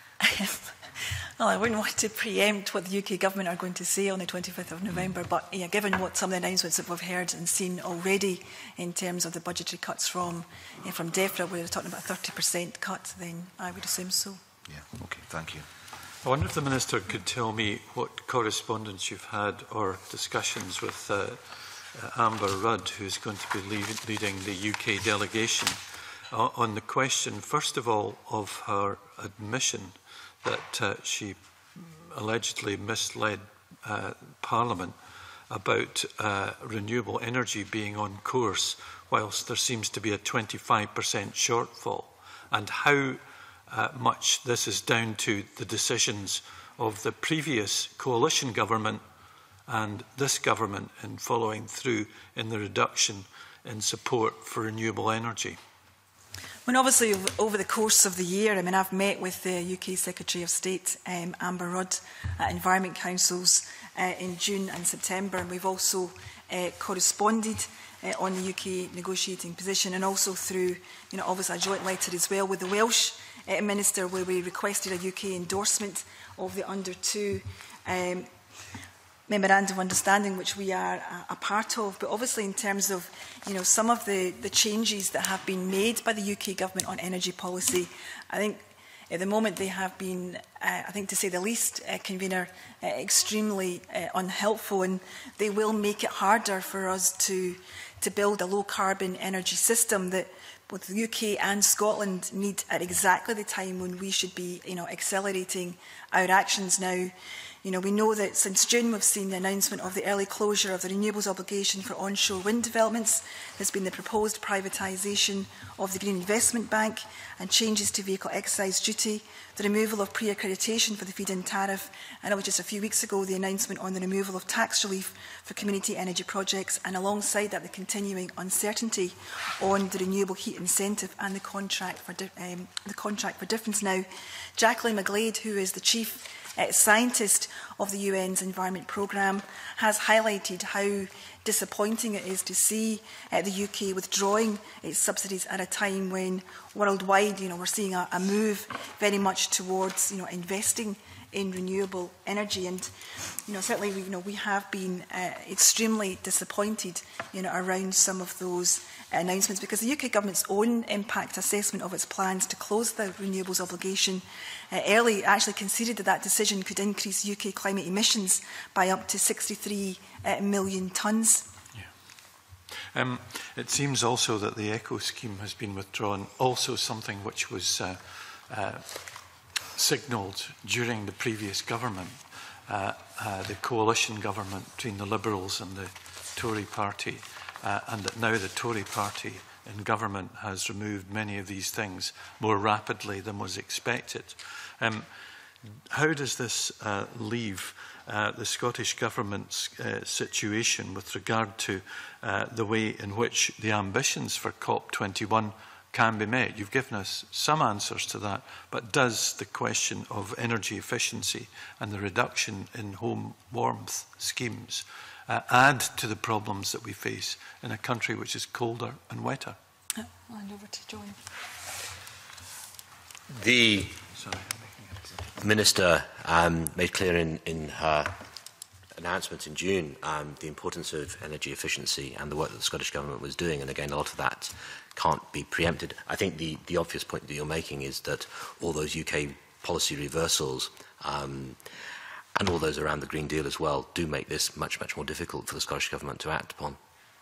Well, I wouldn't want to preempt what the U K Government are going to say on the twenty-fifth of November, but yeah, given what some of the announcements that we've heard and seen already in terms of the budgetary cuts from, yeah, from DEFRA, where they're talking about a thirty percent cut, then I would assume so. Yeah, okay, thank you. I wonder if the Minister could tell me what correspondence you've had or discussions with uh, uh, Amber Rudd, who's going to be lead leading the U K delegation, uh, on the question, first of all, of her admission that uh, she allegedly misled uh, Parliament about uh, renewable energy being on course, whilst there seems to be a twenty-five percent shortfall, and how uh, much this is down to the decisions of the previous coalition government and this government in following through in the reduction in support for renewable energy. Well, obviously, over the course of the year, I mean, I've met with the U K Secretary of State, um, Amber Rudd, at Environment Councils uh, in June and September, and we've also uh, corresponded uh, on the U K negotiating position, and also through, you know, obviously a joint letter as well with the Welsh uh, Minister, where we requested a U K endorsement of the under two um, memorandum of understanding, which we are a, a part of. But obviously, in terms of, you know, some of the, the changes that have been made by the U K Government on energy policy, I think at the moment they have been, uh, I think to say the least, uh, Convener, uh, extremely uh, unhelpful, and they will make it harder for us to, to build a low-carbon energy system that both the U K and Scotland need at exactly the time when we should be, you know, accelerating our actions now. You know, we know that since June we've seen the announcement of the early closure of the renewables obligation for onshore wind developments. There's been the proposed privatisation of the Green Investment Bank and changes to vehicle excise duty, the removal of pre-accreditation for the feed-in tariff, and it was just a few weeks ago the announcement on the removal of tax relief for community energy projects, and alongside that the continuing uncertainty on the renewable heat incentive and the contract for, um, the contract for difference. Now, Jacqueline McLeod, who is the chief Uh, scientist of the U N's Environment Programme, has highlighted how disappointing it is to see uh, the U K withdrawing its subsidies at a time when worldwide, you know, we're seeing a, a move very much towards, you know, investing in renewable energy. And, you know, certainly, we, you know, we have been uh, extremely disappointed, you know, around some of those announcements, because the U K Government's own impact assessment of its plans to close the renewables obligation uh, early actually conceded that that decision could increase U K climate emissions by up to sixty-three uh, million tonnes. Yeah. Um, it seems also that the ECHO scheme has been withdrawn, also something which was uh, uh, signalled during the previous government, uh, uh, the coalition government between the Liberals and the Tory party. Uh, and that now the Tory party in government has removed many of these things more rapidly than was expected. Um, how does this uh, leave uh, the Scottish Government's uh, situation with regard to uh, the way in which the ambitions for COP twenty-one can be met? You've given us some answers to that, but does the question of energy efficiency and the reduction in home warmth schemes Uh, add to the problems that we face in a country which is colder and wetter? Oh, I'll hand over to John. The Sorry, Minister um, made clear in, in her announcement in June um, the importance of energy efficiency and the work that the Scottish Government was doing, and again, a lot of that can't be preempted. I think the, the obvious point that you're making is that all those U K policy reversals um, and all those around the Green Deal as well do make this much, much more difficult for the Scottish Government to act upon.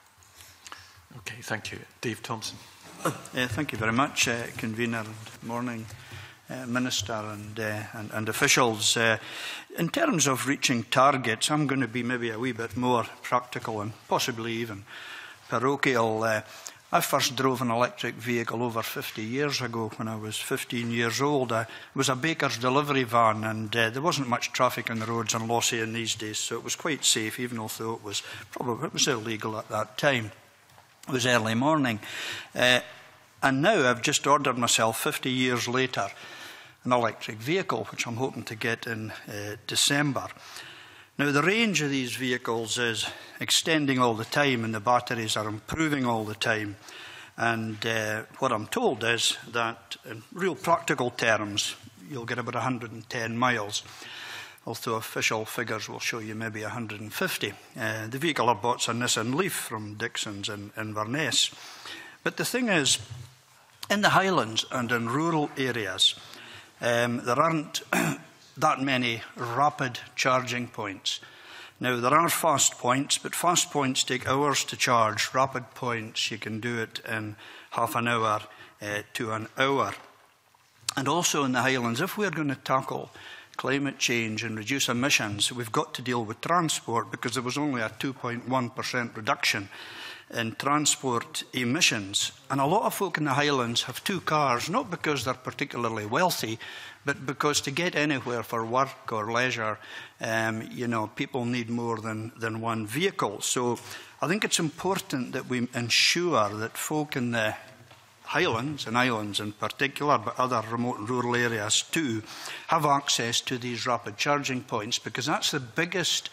Okay, thank you. Dave Thompson. Uh, thank you very much, uh, Convener, and morning, uh, Minister and, uh, and, and officials. Uh, in terms of reaching targets, I'm going to be maybe a wee bit more practical and possibly even parochial. Uh, I first drove an electric vehicle over fifty years ago when I was fifteen years old. I, it was a baker's delivery van, and uh, there wasn't much traffic on the roads in Lothian these days, so it was quite safe, even although it was probably it was illegal at that time. It was early morning. Uh, and now I've just ordered myself, fifty years later, an electric vehicle, which I'm hoping to get in uh, December. Now, the range of these vehicles is extending all the time, and the batteries are improving all the time. And uh, what I'm told is that, in real practical terms, you'll get about one hundred and ten miles, although official figures will show you maybe one hundred and fifty. Uh, the vehicle I bought's a Nissan Leaf from Dixon's in Inverness. But the thing is, in the Highlands and in rural areas, um, there aren't that many rapid charging points. Now, there are fast points, but fast points take hours to charge. Rapid points, you can do it in half an hour uh, to an hour. And also in the Highlands, if we're going to tackle climate change and reduce emissions, we've got to deal with transport, because there was only a two point one percent reduction in transport emissions. And a lot of folk in the Highlands have two cars, not because they're particularly wealthy, but because to get anywhere for work or leisure, um, you know, people need more than, than one vehicle. So I think it's important that we ensure that folk in the Highlands and Islands in particular, but other remote and rural areas too, have access to these rapid charging points, because that's the biggest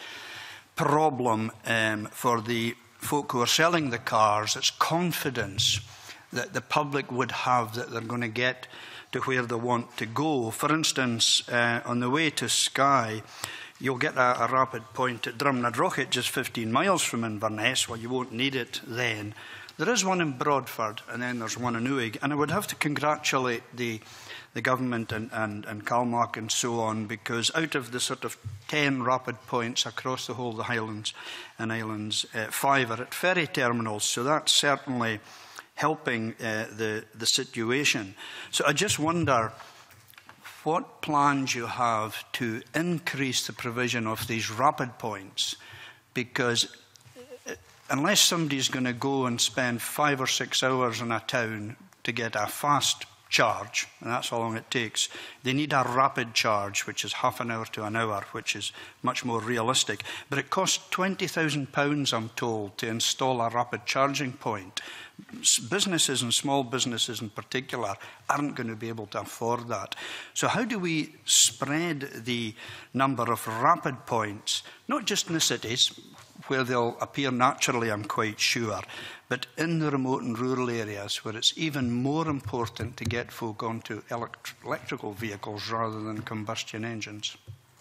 problem um, for the folk who are selling the cars. It's confidence that the public would have that they're going to get to where they want to go. For instance, uh, on the way to Skye, you'll get a, a rapid point at Drumnadrochit, just fifteen miles from Inverness. Well, you won't need it then. There is one in Broadford, and then there's one in Uig. And I would have to congratulate the, the government and, and, and Calmark and so on, because out of the sort of ten rapid points across the whole of the Highlands and Islands, uh, five are at ferry terminals. So that's certainly helping uh, the, the situation. So I just wonder what plans you have to increase the provision of these rapid points, because unless somebody's going to go and spend five or six hours in a town to get a fast charge, and that's how long it takes, they need a rapid charge, which is half an hour to an hour, which is much more realistic. But it costs twenty thousand pounds, I'm told, to install a rapid charging point. Businesses, and small businesses in particular, aren't going to be able to afford that. So how do we spread the number of rapid points, not just in the cities, where they'll appear naturally, I'm quite sure, but in the remote and rural areas where it's even more important to get folk onto elect electrical vehicles rather than combustion engines?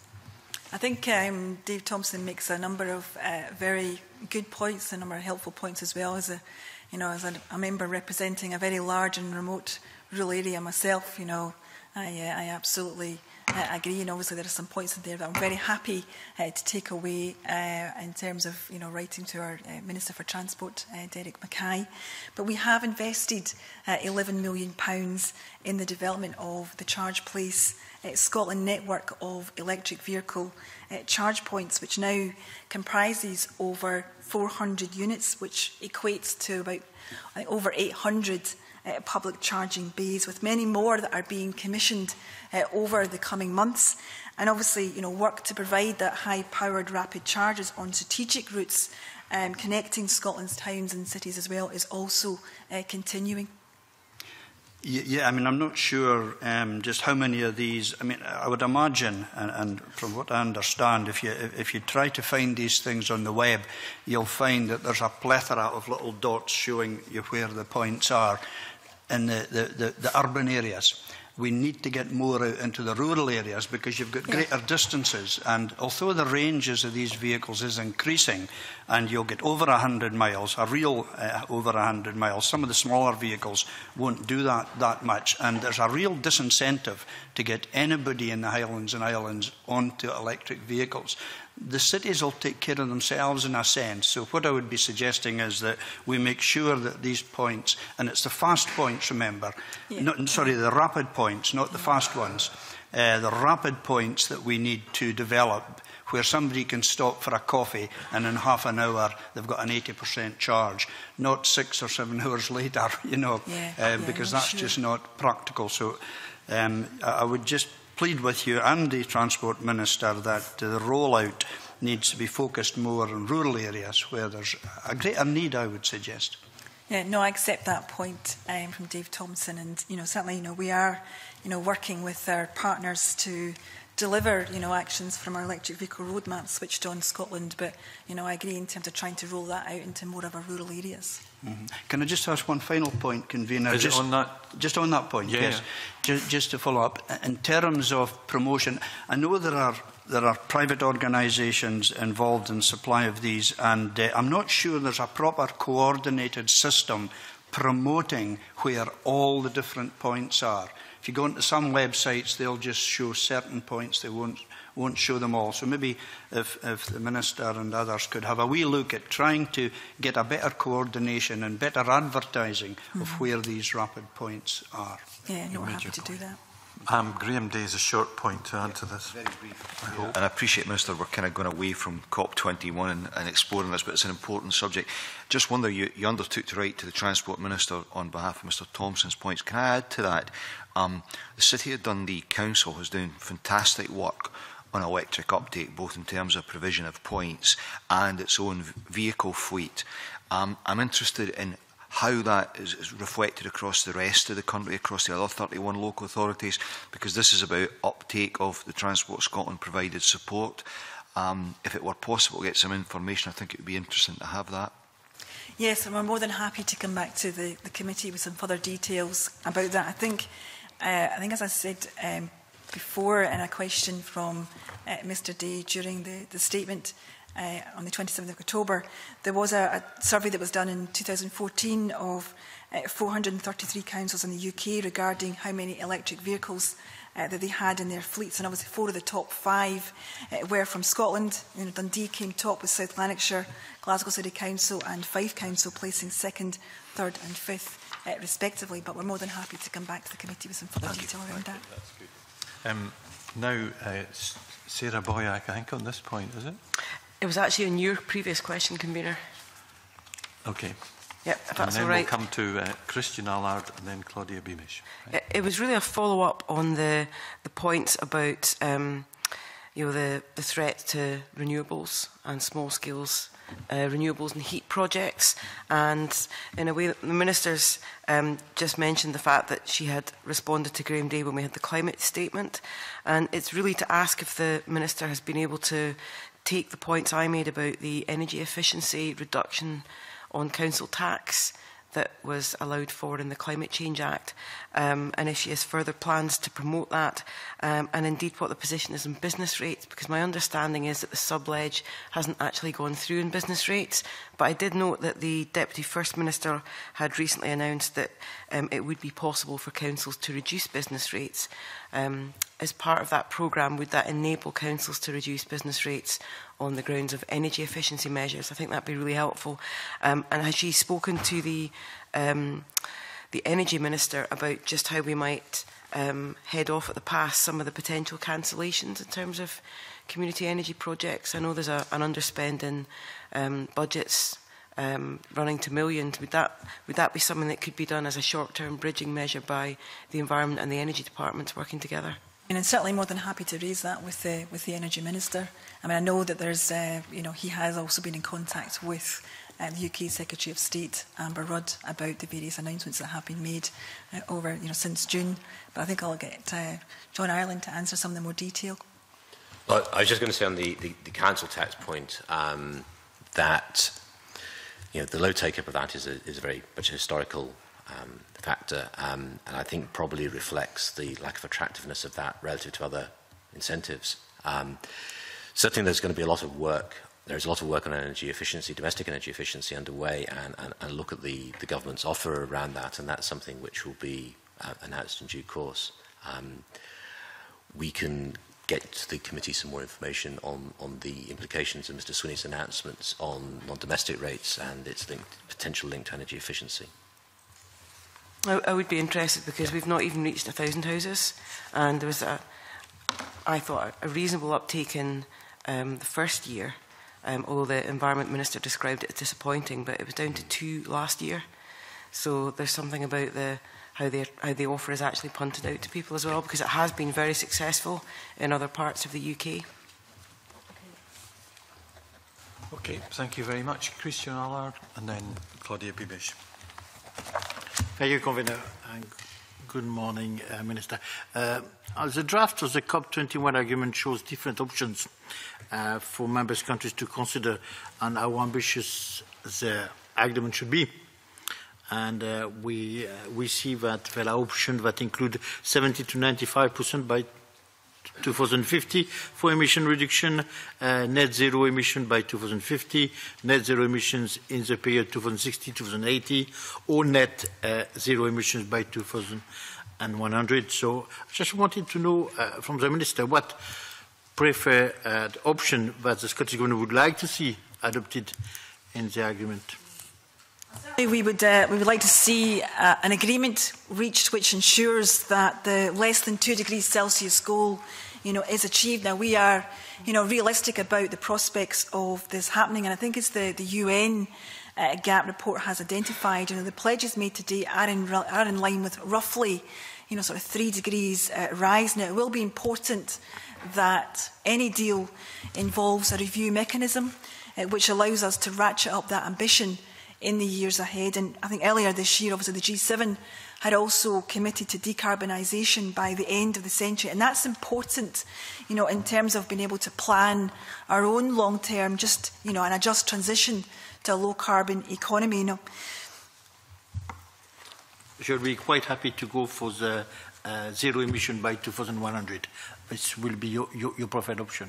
I think um, Dave Thompson makes a number of uh, very good points, a number of helpful points as well. As a, you know, as a, a member representing a very large and remote rural area myself, you know, I, uh, I absolutely uh, agree. And obviously there are some points in there that I'm very happy uh, to take away uh, in terms of, you know, writing to our uh, Minister for Transport, uh, Derek Mackay. But we have invested uh, eleven million pounds in the development of the Charge Place uh, Scotland network of electric vehicle uh, charge points, which now comprises over four hundred units, which equates to about uh, over eight hundred uh, public charging bays, with many more that are being commissioned uh, over the coming months. And obviously, you know, work to provide that high-powered rapid charges on strategic routes um, connecting Scotland's towns and cities as well is also uh, continuing. Yeah, I mean, I'm not sure um, just how many of these. I mean, I would imagine, and, and from what I understand, if you if you try to find these things on the web, you'll find that there's a plethora of little dots showing you where the points are in the, the, the, the urban areas. we need to get more out into the rural areas because you've got greater yeah. distances. And although the ranges of these vehicles is increasing, and you'll get over one hundred miles, a real uh, over one hundred miles, some of the smaller vehicles won't do that that much. And there's a real disincentive to get anybody in the Highlands and Islands onto electric vehicles. The cities will take care of themselves in a sense. So what I would be suggesting is that we make sure that these points, and it's the fast points, remember, yeah. not, sorry, the rapid points, not the fast ones, uh, the rapid points that we need to develop, where somebody can stop for a coffee and in half an hour they've got an eighty percent charge, not six or seven hours later, you know, yeah. Uh, yeah, because that's sure. just not practical. So um, I would just plead with you and the Transport Minister that the rollout needs to be focused more on rural areas where there's a greater need, I would suggest. Yeah, no, I accept that point um, from Dave Thompson, and you know, certainly, you know, we are, you know, working with our partners to deliver, you know, actions from our electric vehicle roadmap switched on Scotland. But you know, I agree in terms of trying to roll that out into more of our rural areas. Mm-hmm. Can I just ask one final point, Convener? Is just, it on that? Just on that point, yeah, yes. Yeah. Just, just to follow up, in terms of promotion, I know there are there are private organisations involved in supply of these, and uh, I'm not sure there's a proper coordinated system promoting where all the different points are. If you go into some websites, they'll just show certain points, they won't won't show them all. So maybe if, if the Minister and others could have a wee look at trying to get a better coordination and better advertising mm-hmm. of where these rapid points are. Yeah, no, we're happy to do that. Um, Graham Day is a short point to add yeah, to this. Very brief. I hope. And I appreciate, Minister, we're kind of going away from COP twenty-one and, and exploring this, but it's an important subject. Just wonder, you, you undertook to write to the Transport Minister on behalf of Mr Thompson's points. Can I add to that? Um, the City of Dundee Council is doing fantastic work on electric uptake, both in terms of provision of points and its own vehicle fleet. Um, I'm interested in how that is, is reflected across the rest of the country, across the other thirty-one local authorities, because this is about uptake of the Transport Scotland provided support. Um, if it were possible to get some information, I think it would be interesting to have that. Yes, and we're more than happy to come back to the, the committee with some further details about that. I think, uh, I think as I said um, before in a question from uh, Mr Day during the, the statement, Uh, on the twenty-seventh of October, there was a, a survey that was done in two thousand fourteen of uh, four hundred thirty-three councils in the U K regarding how many electric vehicles uh, that they had in their fleets, and obviously four of the top five uh, were from Scotland. You know, Dundee came top with South Lanarkshire, Glasgow City Council and Fife Council placing second, third and fifth uh, respectively, but we're more than happy to come back to the committee with some further detail around that. That's good. Um, now, uh, Sarah Boyack, I think on this point, is it? It was actually in your previous question, Convener. Okay. Yep, if and that's then all right. we'll come to uh, Christian Allard and then Claudia Beamish. Right? It, it was really a follow-up on the, the points about um, you know, the, the threat to renewables and small-scale uh, renewables and heat projects. And in a way, the Minister's um, just mentioned the fact that she had responded to Graham Day when we had the climate statement. And it's really to ask if the Minister has been able to take the points I made about the energy efficiency reduction on council tax that was allowed for in the Climate Change Act, um, and if she has further plans to promote that, um, and indeed what the position is on business rates, because my understanding is that the sub-ledge hasn't actually gone through in business rates. But I did note that the Deputy First Minister had recently announced that um, it would be possible for councils to reduce business rates. Um, as part of that programme, would that enable councils to reduce business rates on the grounds of energy efficiency measures? I think that would be really helpful. Um, and has she spoken to the, um, the Energy Minister about just how we might um, head off at the pass some of the potential cancellations in terms of community energy projects? I know there's a, an underspend in um, budgets um, running to millions. Would that, would that be something that could be done as a short-term bridging measure by the Environment and the Energy Departments working together? And I'm certainly more than happy to raise that with the with the Energy Minister. I mean, I know that there's, uh, you know, he has also been in contact with uh, the U K Secretary of State, Amber Rudd, about the various announcements that have been made uh, over, you know, since June. But I think I'll get uh, John Ireland to answer some of the more detail. Well, I was just going to say on the, the, the council tax point um, that, you know, the low take-up of that is a, is a very much a historical um, factor, um, and I think probably reflects the lack of attractiveness of that relative to other incentives. Um, certainly there's going to be a lot of work. There's a lot of work on energy efficiency, domestic energy efficiency underway, and, and, and look at the, the government's offer around that, and that's something which will be uh, announced in due course. Um, we can get the committee some more information on, on the implications of Mr Swinney's announcements on non-domestic rates and its linked, potential link to energy efficiency. I, I would be interested because we've not even reached a thousand houses, and there was a, I thought, a reasonable uptake in um, the first year, um, although the Environment Minister described it as disappointing, but it was down to two last year. So there's something about the how, how the offer is actually punted out to people as well, because it has been very successful in other parts of the U K. Okay, thank you very much. Christian Allard and then Claudia Bibish. Thank you, Convener, and good morning, uh, Minister. Uh, the draft of the COP twenty-one agreement shows different options uh, for member countries to consider on how ambitious the agreement should be. And uh, we, uh, we see that there are options that include seventy to ninety-five percent by two thousand fifty for emission reduction, uh, net zero emission by two thousand fifty, net zero emissions in the period two thousand sixty to two thousand eighty, or net uh, zero emissions by two thousand one hundred. So I just wanted to know uh, from the Minister what preferred uh, option that the Scottish Government would like to see adopted in the agreement. We would, uh, we would like to see uh, an agreement reached which ensures that the less than two degrees Celsius goal, you know, is achieved. Now, we are, you know, realistic about the prospects of this happening, and I think it's the, the U N uh, GAP report has identified, you know, the pledges made today are in, are in line with roughly, you know, sort of three degrees uh, rise. Now, it will be important that any deal involves a review mechanism uh, which allows us to ratchet up that ambition in the years ahead. And I think earlier this year, obviously, the G seven had also committed to decarbonisation by the end of the century. And that's important, you know, in terms of being able to plan our own long-term, just, you know, and a just transition to a low-carbon economy. You know. Should be quite happy to go for the uh, zero emission by two thousand one hundred, which will be your, your, your preferred option.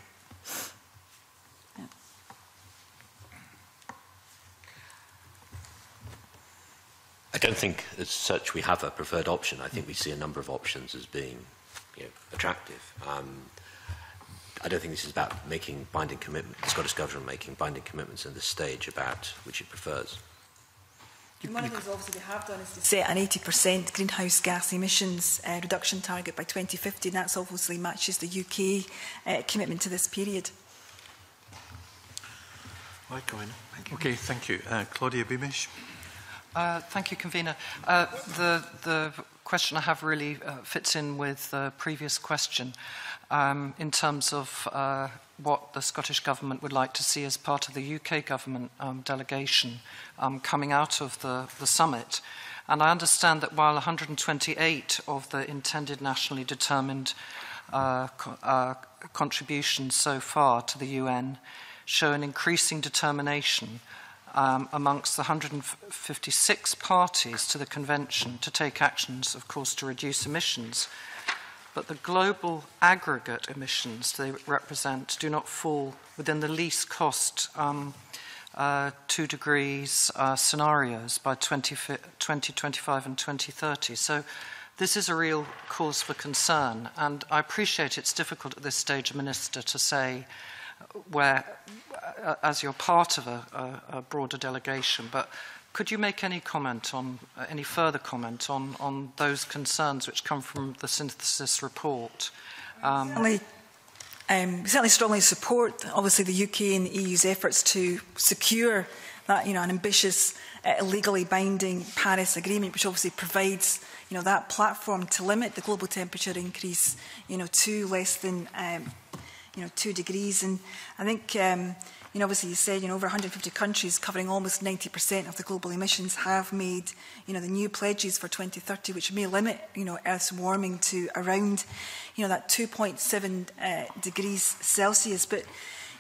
I don't think as such we have a preferred option. I think we see a number of options as being, you know, attractive. Um, I don't think this is about making binding commitments, the Scottish Government making binding commitments at this stage about which it prefers. And one of the things obviously they have done is to set an eighty percent greenhouse gas emissions uh, reduction target by twenty fifty, and that obviously matches the U K uh, commitment to this period. Right, go in. Thank you. Okay, thank you. Uh, Claudia Bibish. Uh, thank you, Convener. Uh, the, the question I have really uh, fits in with the previous question um, in terms of uh, what the Scottish Government would like to see as part of the U K Government um, delegation um, coming out of the, the summit. And I understand that while one hundred twenty-eight of the intended nationally determined uh, co uh, contributions so far to the U N show an increasing determination Um, amongst the one hundred fifty-six parties to the convention to take actions, of course, to reduce emissions. But the global aggregate emissions they represent do not fall within the least cost um, uh, two degrees uh, scenarios by twenty twenty-five and twenty thirty. So this is a real cause for concern. And I appreciate it's difficult at this stage, Minister, to say where, uh, as you're part of a, a, a broader delegation, but could you make any comment on, uh, any further comment on, on those concerns which come from the synthesis report? Um, certainly, um, certainly strongly support, obviously, the U K and the E U's efforts to secure that, you know, an ambitious, uh, legally binding Paris Agreement, which obviously provides, you know, that platform to limit the global temperature increase, you know, to less than Um, you know, two degrees. And I think, um, you know, obviously you said, you know, over one hundred fifty countries covering almost ninety percent of the global emissions have made, you know, the new pledges for twenty thirty, which may limit, you know, Earth's warming to around, you know, that two point seven uh, degrees Celsius. But,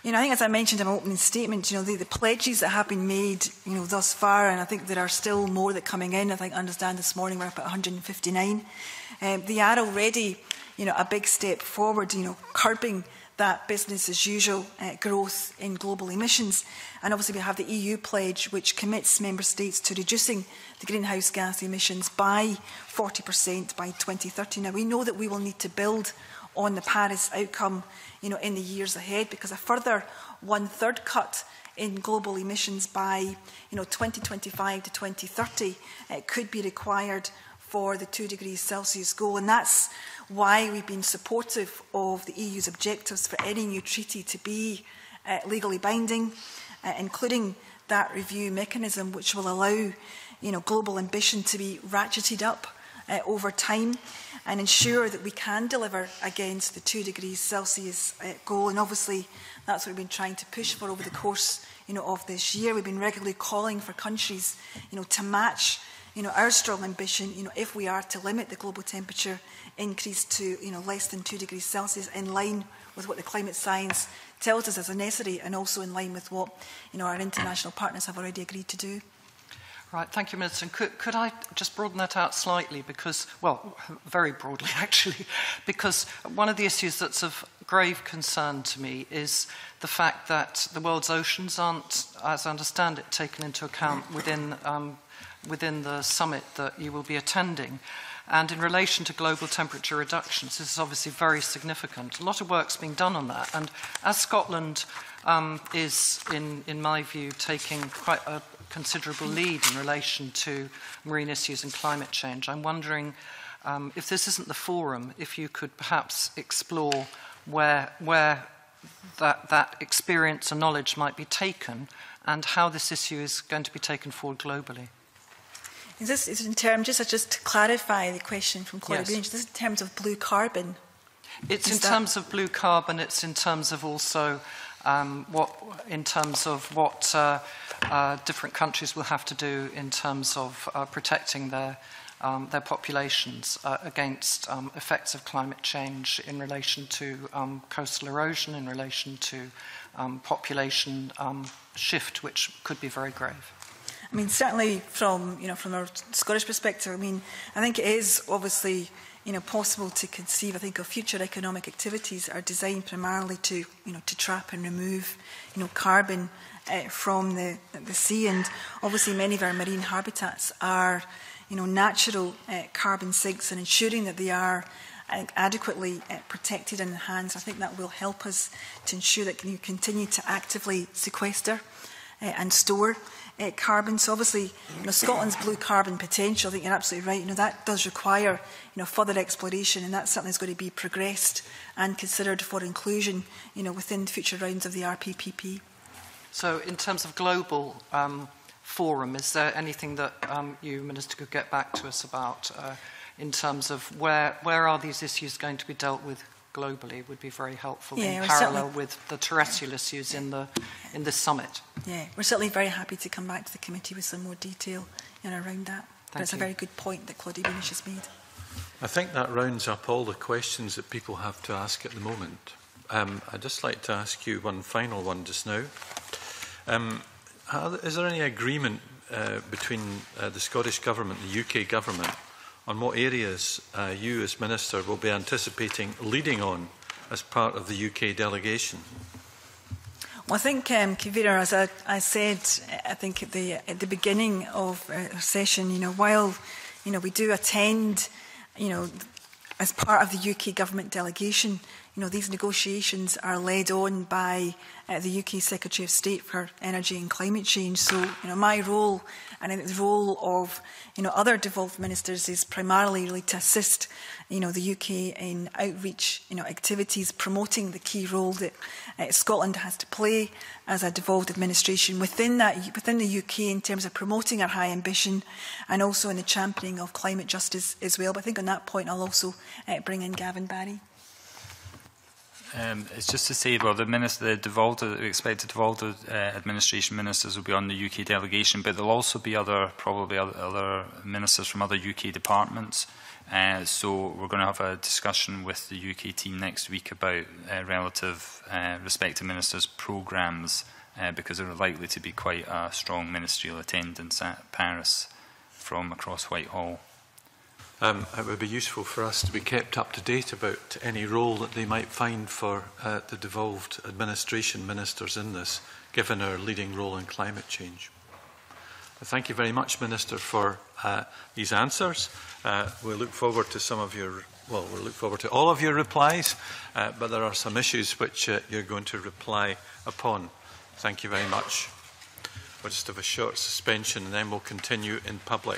You know, I think, as I mentioned in my opening statement, you know, the, the pledges that have been made, you know, thus far, and I think there are still more that are coming in. I think I understand this morning we're up at one hundred and fifty-nine. Um, they are already, you know, a big step forward, you know, curbing that business as usual uh, growth in global emissions. And obviously we have the E U pledge, which commits member states to reducing the greenhouse gas emissions by forty percent by twenty thirty. Now, we know that we will need to build on the Paris outcome, you know, in the years ahead, because a further one-third cut in global emissions by, you know, twenty twenty-five to twenty thirty uh, could be required for the two degrees Celsius goal. And that's why we've been supportive of the E U's objectives for any new treaty to be uh, legally binding, uh, including that review mechanism, which will allow, you know, global ambition to be ratcheted up uh, over time and ensure that we can deliver against the two degrees Celsius uh, goal. And obviously, that's what we've been trying to push for over the course, you know, of this year. We've been regularly calling for countries, you know, to match, you know, our strong ambition, you know, if we are to limit the global temperature increase to, you know, less than two degrees Celsius, in line with what the climate science tells us is necessary, and also in line with what, you know, our international partners have already agreed to do. Right, thank you, Minister. And could, could I just broaden that out slightly? Because, well, very broadly, actually, because one of the issues that's of grave concern to me is the fact that the world's oceans aren't, as I understand it, taken into account within, um, within the summit that you will be attending. And in relation to global temperature reductions, this is obviously very significant. A lot of work's being done on that. And as Scotland um, is, in, in my view, taking quite a considerable lead in relation to marine issues and climate change, I'm wondering um, if this isn't the forum, if you could perhaps explore where, where that, that experience and knowledge might be taken, and how this issue is going to be taken forward globally. Is this is in terms, just, just to clarify the question from Claudia, yes. Is this in terms of blue carbon? It's is in that... terms of blue carbon, it's in terms of also um, what, in terms of what uh, uh, different countries will have to do in terms of uh, protecting their, um, their populations uh, against um, effects of climate change in relation to um, coastal erosion, in relation to um, population um, shift, which could be very grave. I mean, certainly from, you know, from our Scottish perspective, I mean, I think it is obviously, you know, possible to conceive, I think, of future economic activities that are designed primarily to, you know, to trap and remove, you know, carbon uh, from the, the sea. And obviously many of our marine habitats are, you know, natural uh, carbon sinks, and ensuring that they are uh, adequately uh, protected and enhanced. I think that will help us to ensure that you continue to actively sequester uh, and store Uh, carbon. So obviously, you know, Scotland's blue carbon potential, I think you're absolutely right, you know, that does require, you know, further exploration, and that certainly is going to be progressed and considered for inclusion, you know, within future rounds of the R P P P. So in terms of global um, forum, is there anything that um, you, Minister, could get back to us about uh, in terms of where, where are these issues going to be dealt with globally? Would be very helpful yeah, in parallel with the terrestrial issues in the in this summit. Yeah, we're certainly very happy to come back to the committee with some more detail, you know, around that. But it's a very good point that Claudia Beamish has made. I think that rounds up all the questions that people have to ask at the moment. Um, I'd just like to ask you one final one just now. Um, how, is there any agreement uh, between uh, the Scottish Government and the U K Government on what areas uh, you as Minister will be anticipating leading on as part of the U K delegation? Well, I think, um, Kavira, as I, I said, I think at the, at the beginning of our session, you know, while, you know, we do attend, you know, as part of the U K Government delegation, you know, these negotiations are led on by uh, the U K Secretary of State for Energy and Climate Change. So, you know, my role, and I think the role of, you know, other devolved ministers is primarily really to assist, you know, the U K in outreach, you know, activities promoting the key role that uh, Scotland has to play as a devolved administration within that, within the U K, in terms of promoting our high ambition, and also in the championing of climate justice as well. But I think on that point, I'll also uh, bring in Gavin Barrie. Um, it's just to say, well, the minister, the devolved, the expected devolved uh, administration ministers will be on the U K delegation, but there'll also be other, probably other, other ministers from other U K departments Uh, so we're going to have a discussion with the U K team next week about uh, relative uh, respective ministers' programmes, uh, because there are likely to be quite a strong ministerial attendance at Paris from across Whitehall. Um, it would be useful for us to be kept up to date about any role that they might find for uh, the devolved administration ministers in this, given our leading role in climate change. Thank you very much, Minister, for uh, these answers. Uh, we look forward to some of your, well, we look forward to all of your replies, uh, but there are some issues which uh, you're going to reply upon. Thank you very much. We'll just have a short suspension and then we'll continue in public.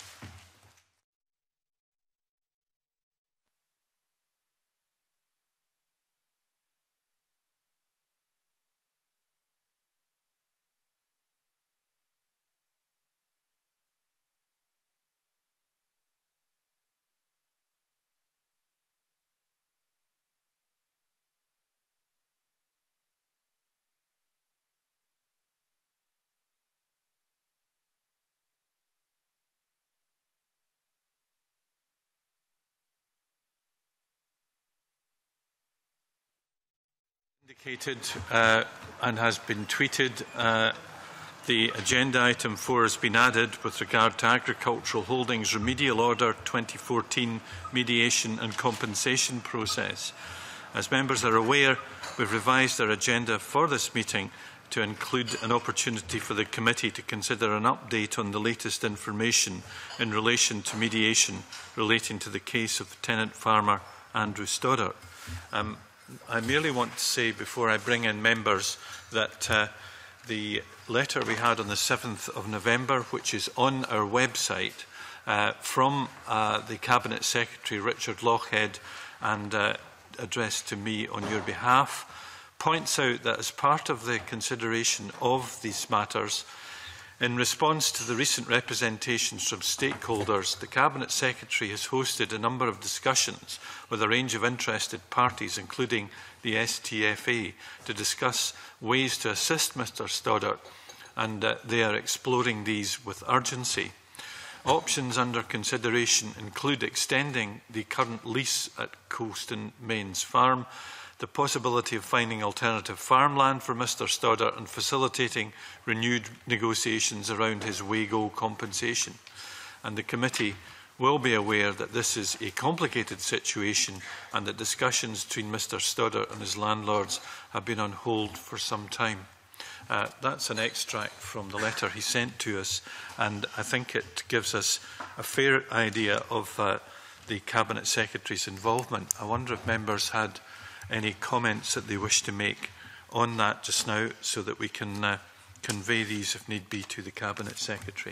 Indicated uh, and has been tweeted, uh, the agenda item four has been added with regard to agricultural holdings remedial order twenty fourteen mediation and compensation process. As members are aware, we've revised our agenda for this meeting to include an opportunity for the committee to consider an update on the latest information in relation to mediation relating to the case of tenant farmer Andrew Stoddart. Um, I merely want to say, before I bring in members, that uh, the letter we had on the seventh of November, which is on our website, uh, from uh, the Cabinet Secretary, Richard Lochhead, and uh, addressed to me on your behalf, points out that as part of the consideration of these matters, in response to the recent representations from stakeholders, the Cabinet Secretary has hosted a number of discussions with a range of interested parties, including the S T F A, to discuss ways to assist Mr Stoddart, and uh, they are exploring these with urgency. Options under consideration include extending the current lease at Coulston Mains Farm, the possibility of finding alternative farmland for Mr Stoddart, and facilitating renewed negotiations around his Wago compensation. And the committee will be aware that this is a complicated situation and that discussions between Mr Stoddart and his landlords have been on hold for some time. Uh, that's an extract from the letter he sent to us, and I think it gives us a fair idea of uh, the Cabinet Secretary's involvement. I wonder if members had any comments that they wish to make on that just now, so that we can uh, convey these, if need be, to the Cabinet Secretary.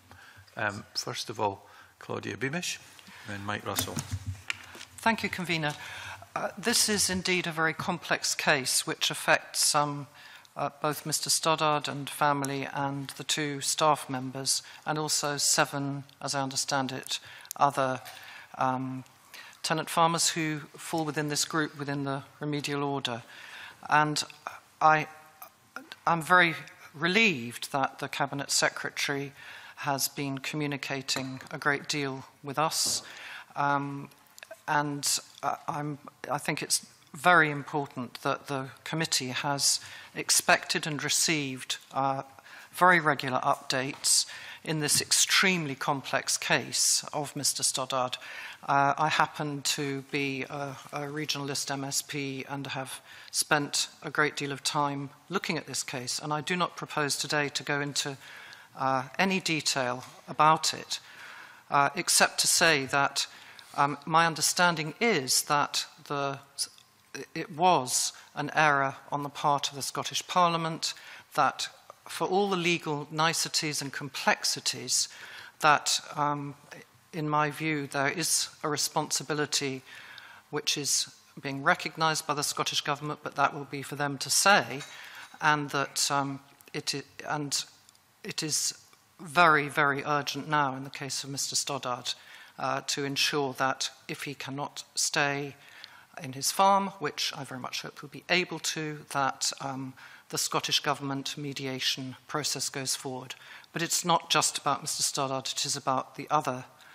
Um, first of all, Claudia Beamish, then Mike Russell. Thank you, Convener. Uh, this is indeed a very complex case which affects um, uh, both Mr Stoddart and family and the two staff members, and also seven, as I understand it, other um, tenant farmers who fall within this group within the remedial order. And I, I'm very relieved that the Cabinet Secretary has been communicating a great deal with us. Um, and uh, I'm, I think it's very important that the committee has expected and received uh, very regular updates in this extremely complex case of Mr Stoddart. Uh, I happen to be a, a regional list M S P and have spent a great deal of time looking at this case, and I do not propose today to go into uh, any detail about it, uh, except to say that um, my understanding is that the, it was an error on the part of the Scottish Parliament, that for all the legal niceties and complexities, that um, in my view, there is a responsibility which is being recognised by the Scottish Government, but that will be for them to say, and that um, it, is, and it is very, very urgent now in the case of Mr Stoddart uh, to ensure that if he cannot stay in his farm, which I very much hope he'll be able to, that um, the Scottish Government mediation process goes forward. But it's not just about Mr Stoddart, it is about the other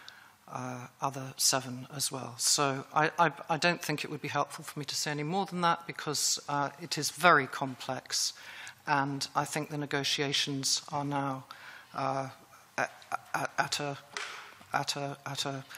uh, other seven as well. So I, I, I don't think it would be helpful for me to say any more than that, because uh, it is very complex, and I think the negotiations are now uh, at, at a at a at a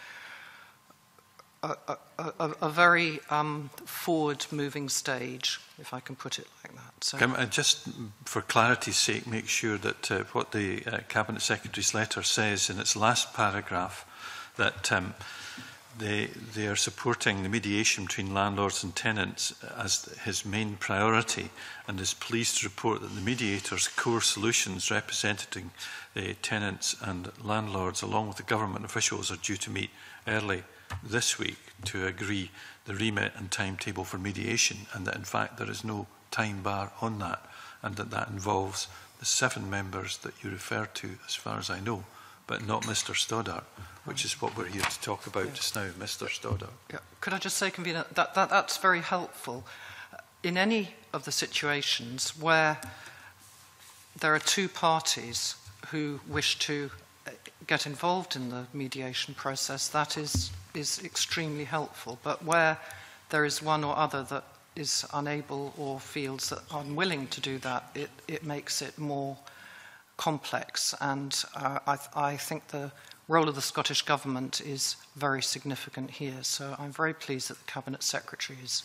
A, a, a, a very um, forward-moving stage, if I can put it like that. So, can I just, for clarity's sake, make sure that uh, what the uh, Cabinet Secretary's letter says in its last paragraph, that um, they, they are supporting the mediation between landlords and tenants as his main priority, and is pleased to report that the mediator's core solutions representing the tenants and landlords, along with the government officials, are due to meet early this week to agree the remit and timetable for mediation, and that in fact there is no time bar on that, and that that involves the seven members that you referred to, as far as I know, but not Mr Stoddart, which is what we're here to talk about yeah. just now, Mr Stoddart. Yeah. Could I just say, Convener, that, that that's very helpful. In any of the situations where there are two parties who wish to get involved in the mediation process, that is is extremely helpful. But where there is one or other that is unable or feels that unwilling to do that, it, it makes it more complex. And uh, I, th I think the role of the Scottish Government is very significant here. So I'm very pleased that the Cabinet Secretary is,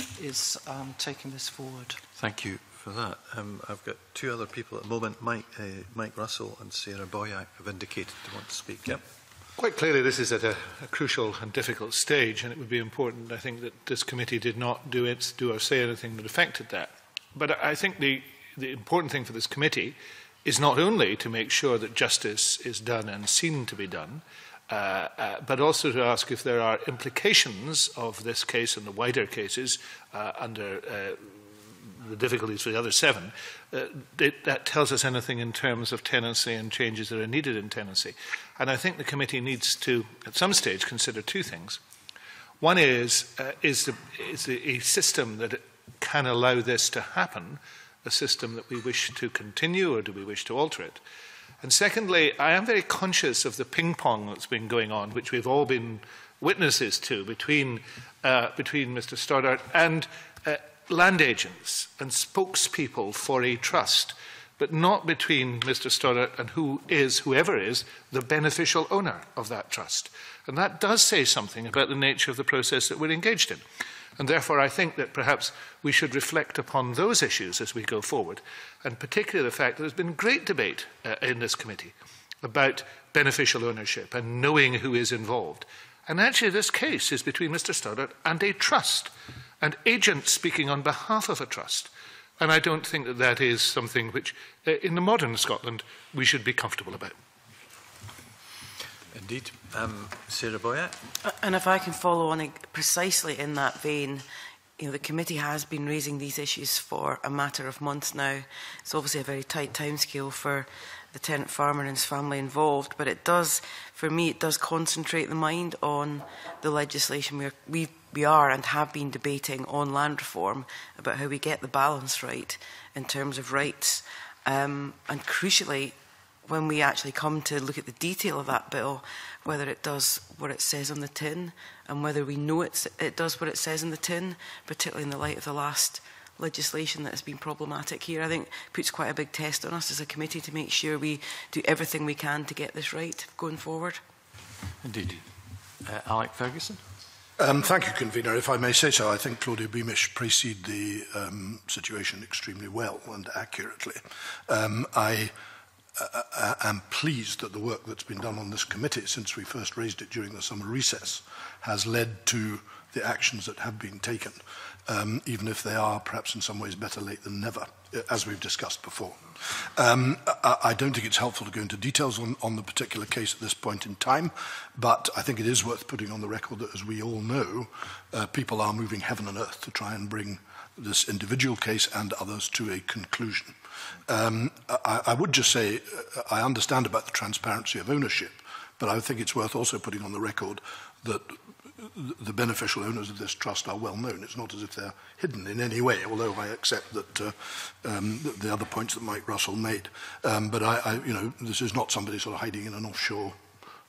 is um, taking this forward. Thank you for that. Um, I've got two other people at the moment. Mike, uh, Mike Russell and Sarah Boyack have indicated they want to speak. Yep. Quite clearly, this is at a, a crucial and difficult stage, and it would be important, I think, that this committee did not do, its, do or say anything that affected that. But I think the, the important thing for this committee is not only to make sure that justice is done and seen to be done, uh, uh, but also to ask if there are implications of this case and the wider cases uh, under uh, the difficulties for the other seven, uh, it, that tells us anything in terms of tenancy and changes that are needed in tenancy. And I think the committee needs to, at some stage, consider two things. One is, uh, is, the, is the, a system that can allow this to happen, a system that we wish to continue, or do we wish to alter it? And secondly, I am very conscious of the ping-pong that's been going on, which we've all been witnesses to between, uh, between Mr Stoddart and uh, land agents and spokespeople for a trust, but not between Mr Stoddart and who is, whoever is, the beneficial owner of that trust. And that does say something about the nature of the process that we're engaged in. And therefore I think that perhaps we should reflect upon those issues as we go forward, and particularly the fact that there's been great debate uh, in this committee about beneficial ownership and knowing who is involved. And actually this case is between Mr Stoddart and a trust, and agents speaking on behalf of a trust. And I don't think that that is something which, uh, in the modern Scotland, we should be comfortable about. Indeed. Um, Sarah Boyack. And if I can follow on precisely in that vein, you know, the committee has been raising these issues for a matter of months now. It's obviously a very tight timescale for the tenant farmer and his family involved, but it does, for me, it does concentrate the mind on the legislation we are, we, we are and have been debating on land reform, about how we get the balance right in terms of rights. Um, and crucially, when we actually come to look at the detail of that bill, whether it does what it says on the tin and whether we know it's, it does what it says in the tin, particularly in the light of the last legislation that has been problematic here, I think puts quite a big test on us as a committee to make sure we do everything we can to get this right going forward. Indeed. Uh, Alec Ferguson. Um, thank you, Convener. If I may say so, I think Claudia Beamish preceded the um, situation extremely well and accurately. Um, I uh, am pleased that the work that's been done on this committee since we first raised it during the summer recess has led to the actions that have been taken, um, even if they are perhaps in some ways better late than never, as we've discussed before. Um, I, I don't think it's helpful to go into details on, on the particular case at this point in time, but I think it is worth putting on the record that, as we all know, uh, people are moving heaven and earth to try and bring this individual case and others to a conclusion. Um, I, I would just say uh, I understand about the transparency of ownership, but I think it's worth also putting on the record that the beneficial owners of this trust are well known. It's not as if they're hidden in any way, although I accept that uh, um, the, the other points that Mike Russell made. Um, but I, I, you know, this is not somebody sort of hiding in an offshore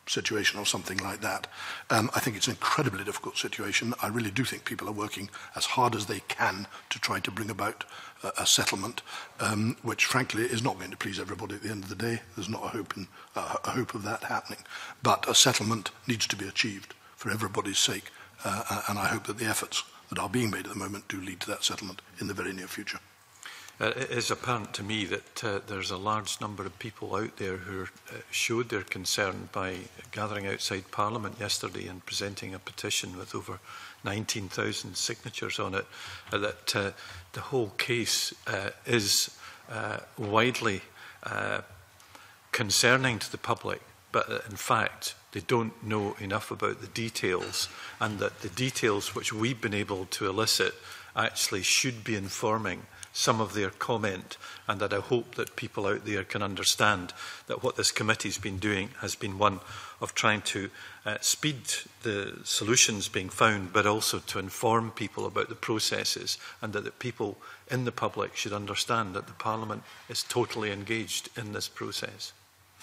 situation or something like that. Um, I think it's an incredibly difficult situation. I really do think people are working as hard as they can to try to bring about uh, a settlement, um, which frankly is not going to please everybody at the end of the day. There's not a hope, in, uh, a hope of that happening. But a settlement needs to be achieved for everybody's sake, uh, and I hope that the efforts that are being made at the moment do lead to that settlement in the very near future. Uh, it is apparent to me that uh, there's a large number of people out there who uh, showed their concern by gathering outside Parliament yesterday and presenting a petition with over nineteen thousand signatures on it, uh, that uh, the whole case uh, is uh, widely uh, concerning to the public, but uh, in fact they don't know enough about the details, and that the details which we've been able to elicit actually should be informing some of their comment, and that I hope that people out there can understand that what this committee has been doing has been one of trying to uh, speed the solutions being found, but also to inform people about the processes, and that the people in the public should understand that the Parliament is totally engaged in this process.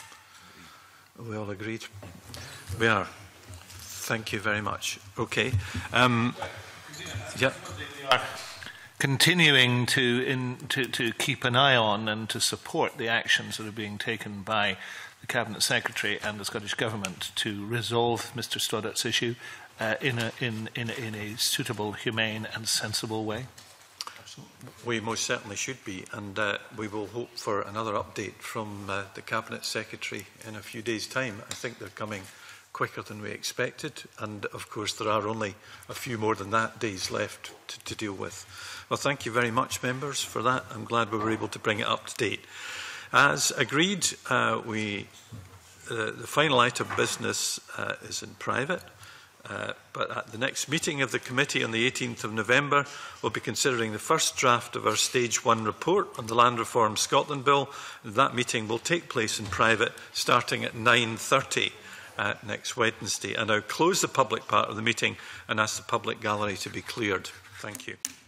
Are we all agreed? We are. Thank you very much. Okay. Um, yeah. Continuing to, in, to, to keep an eye on and to support the actions that are being taken by the Cabinet Secretary and the Scottish Government to resolve Mr Stoddart's issue uh, in, a, in, in, in a suitable, humane and sensible way? We most certainly should be, and uh, we will hope for another update from uh, the Cabinet Secretary in a few days' time. I think they're coming quicker than we expected, and of course there are only a few more than that days left to, to deal with. Well, thank you very much, members, for that. I'm glad we were able to bring it up to date. As agreed, uh, we, uh, the final item of business uh, is in private, uh, but at the next meeting of the committee on the eighteenth of November, we'll be considering the first draft of our Stage one report on the Land Reform Scotland Bill. That meeting will take place in private, starting at nine thirty. Uh, next Wednesday. And I'll close the public part of the meeting and ask the public gallery to be cleared. Thank you.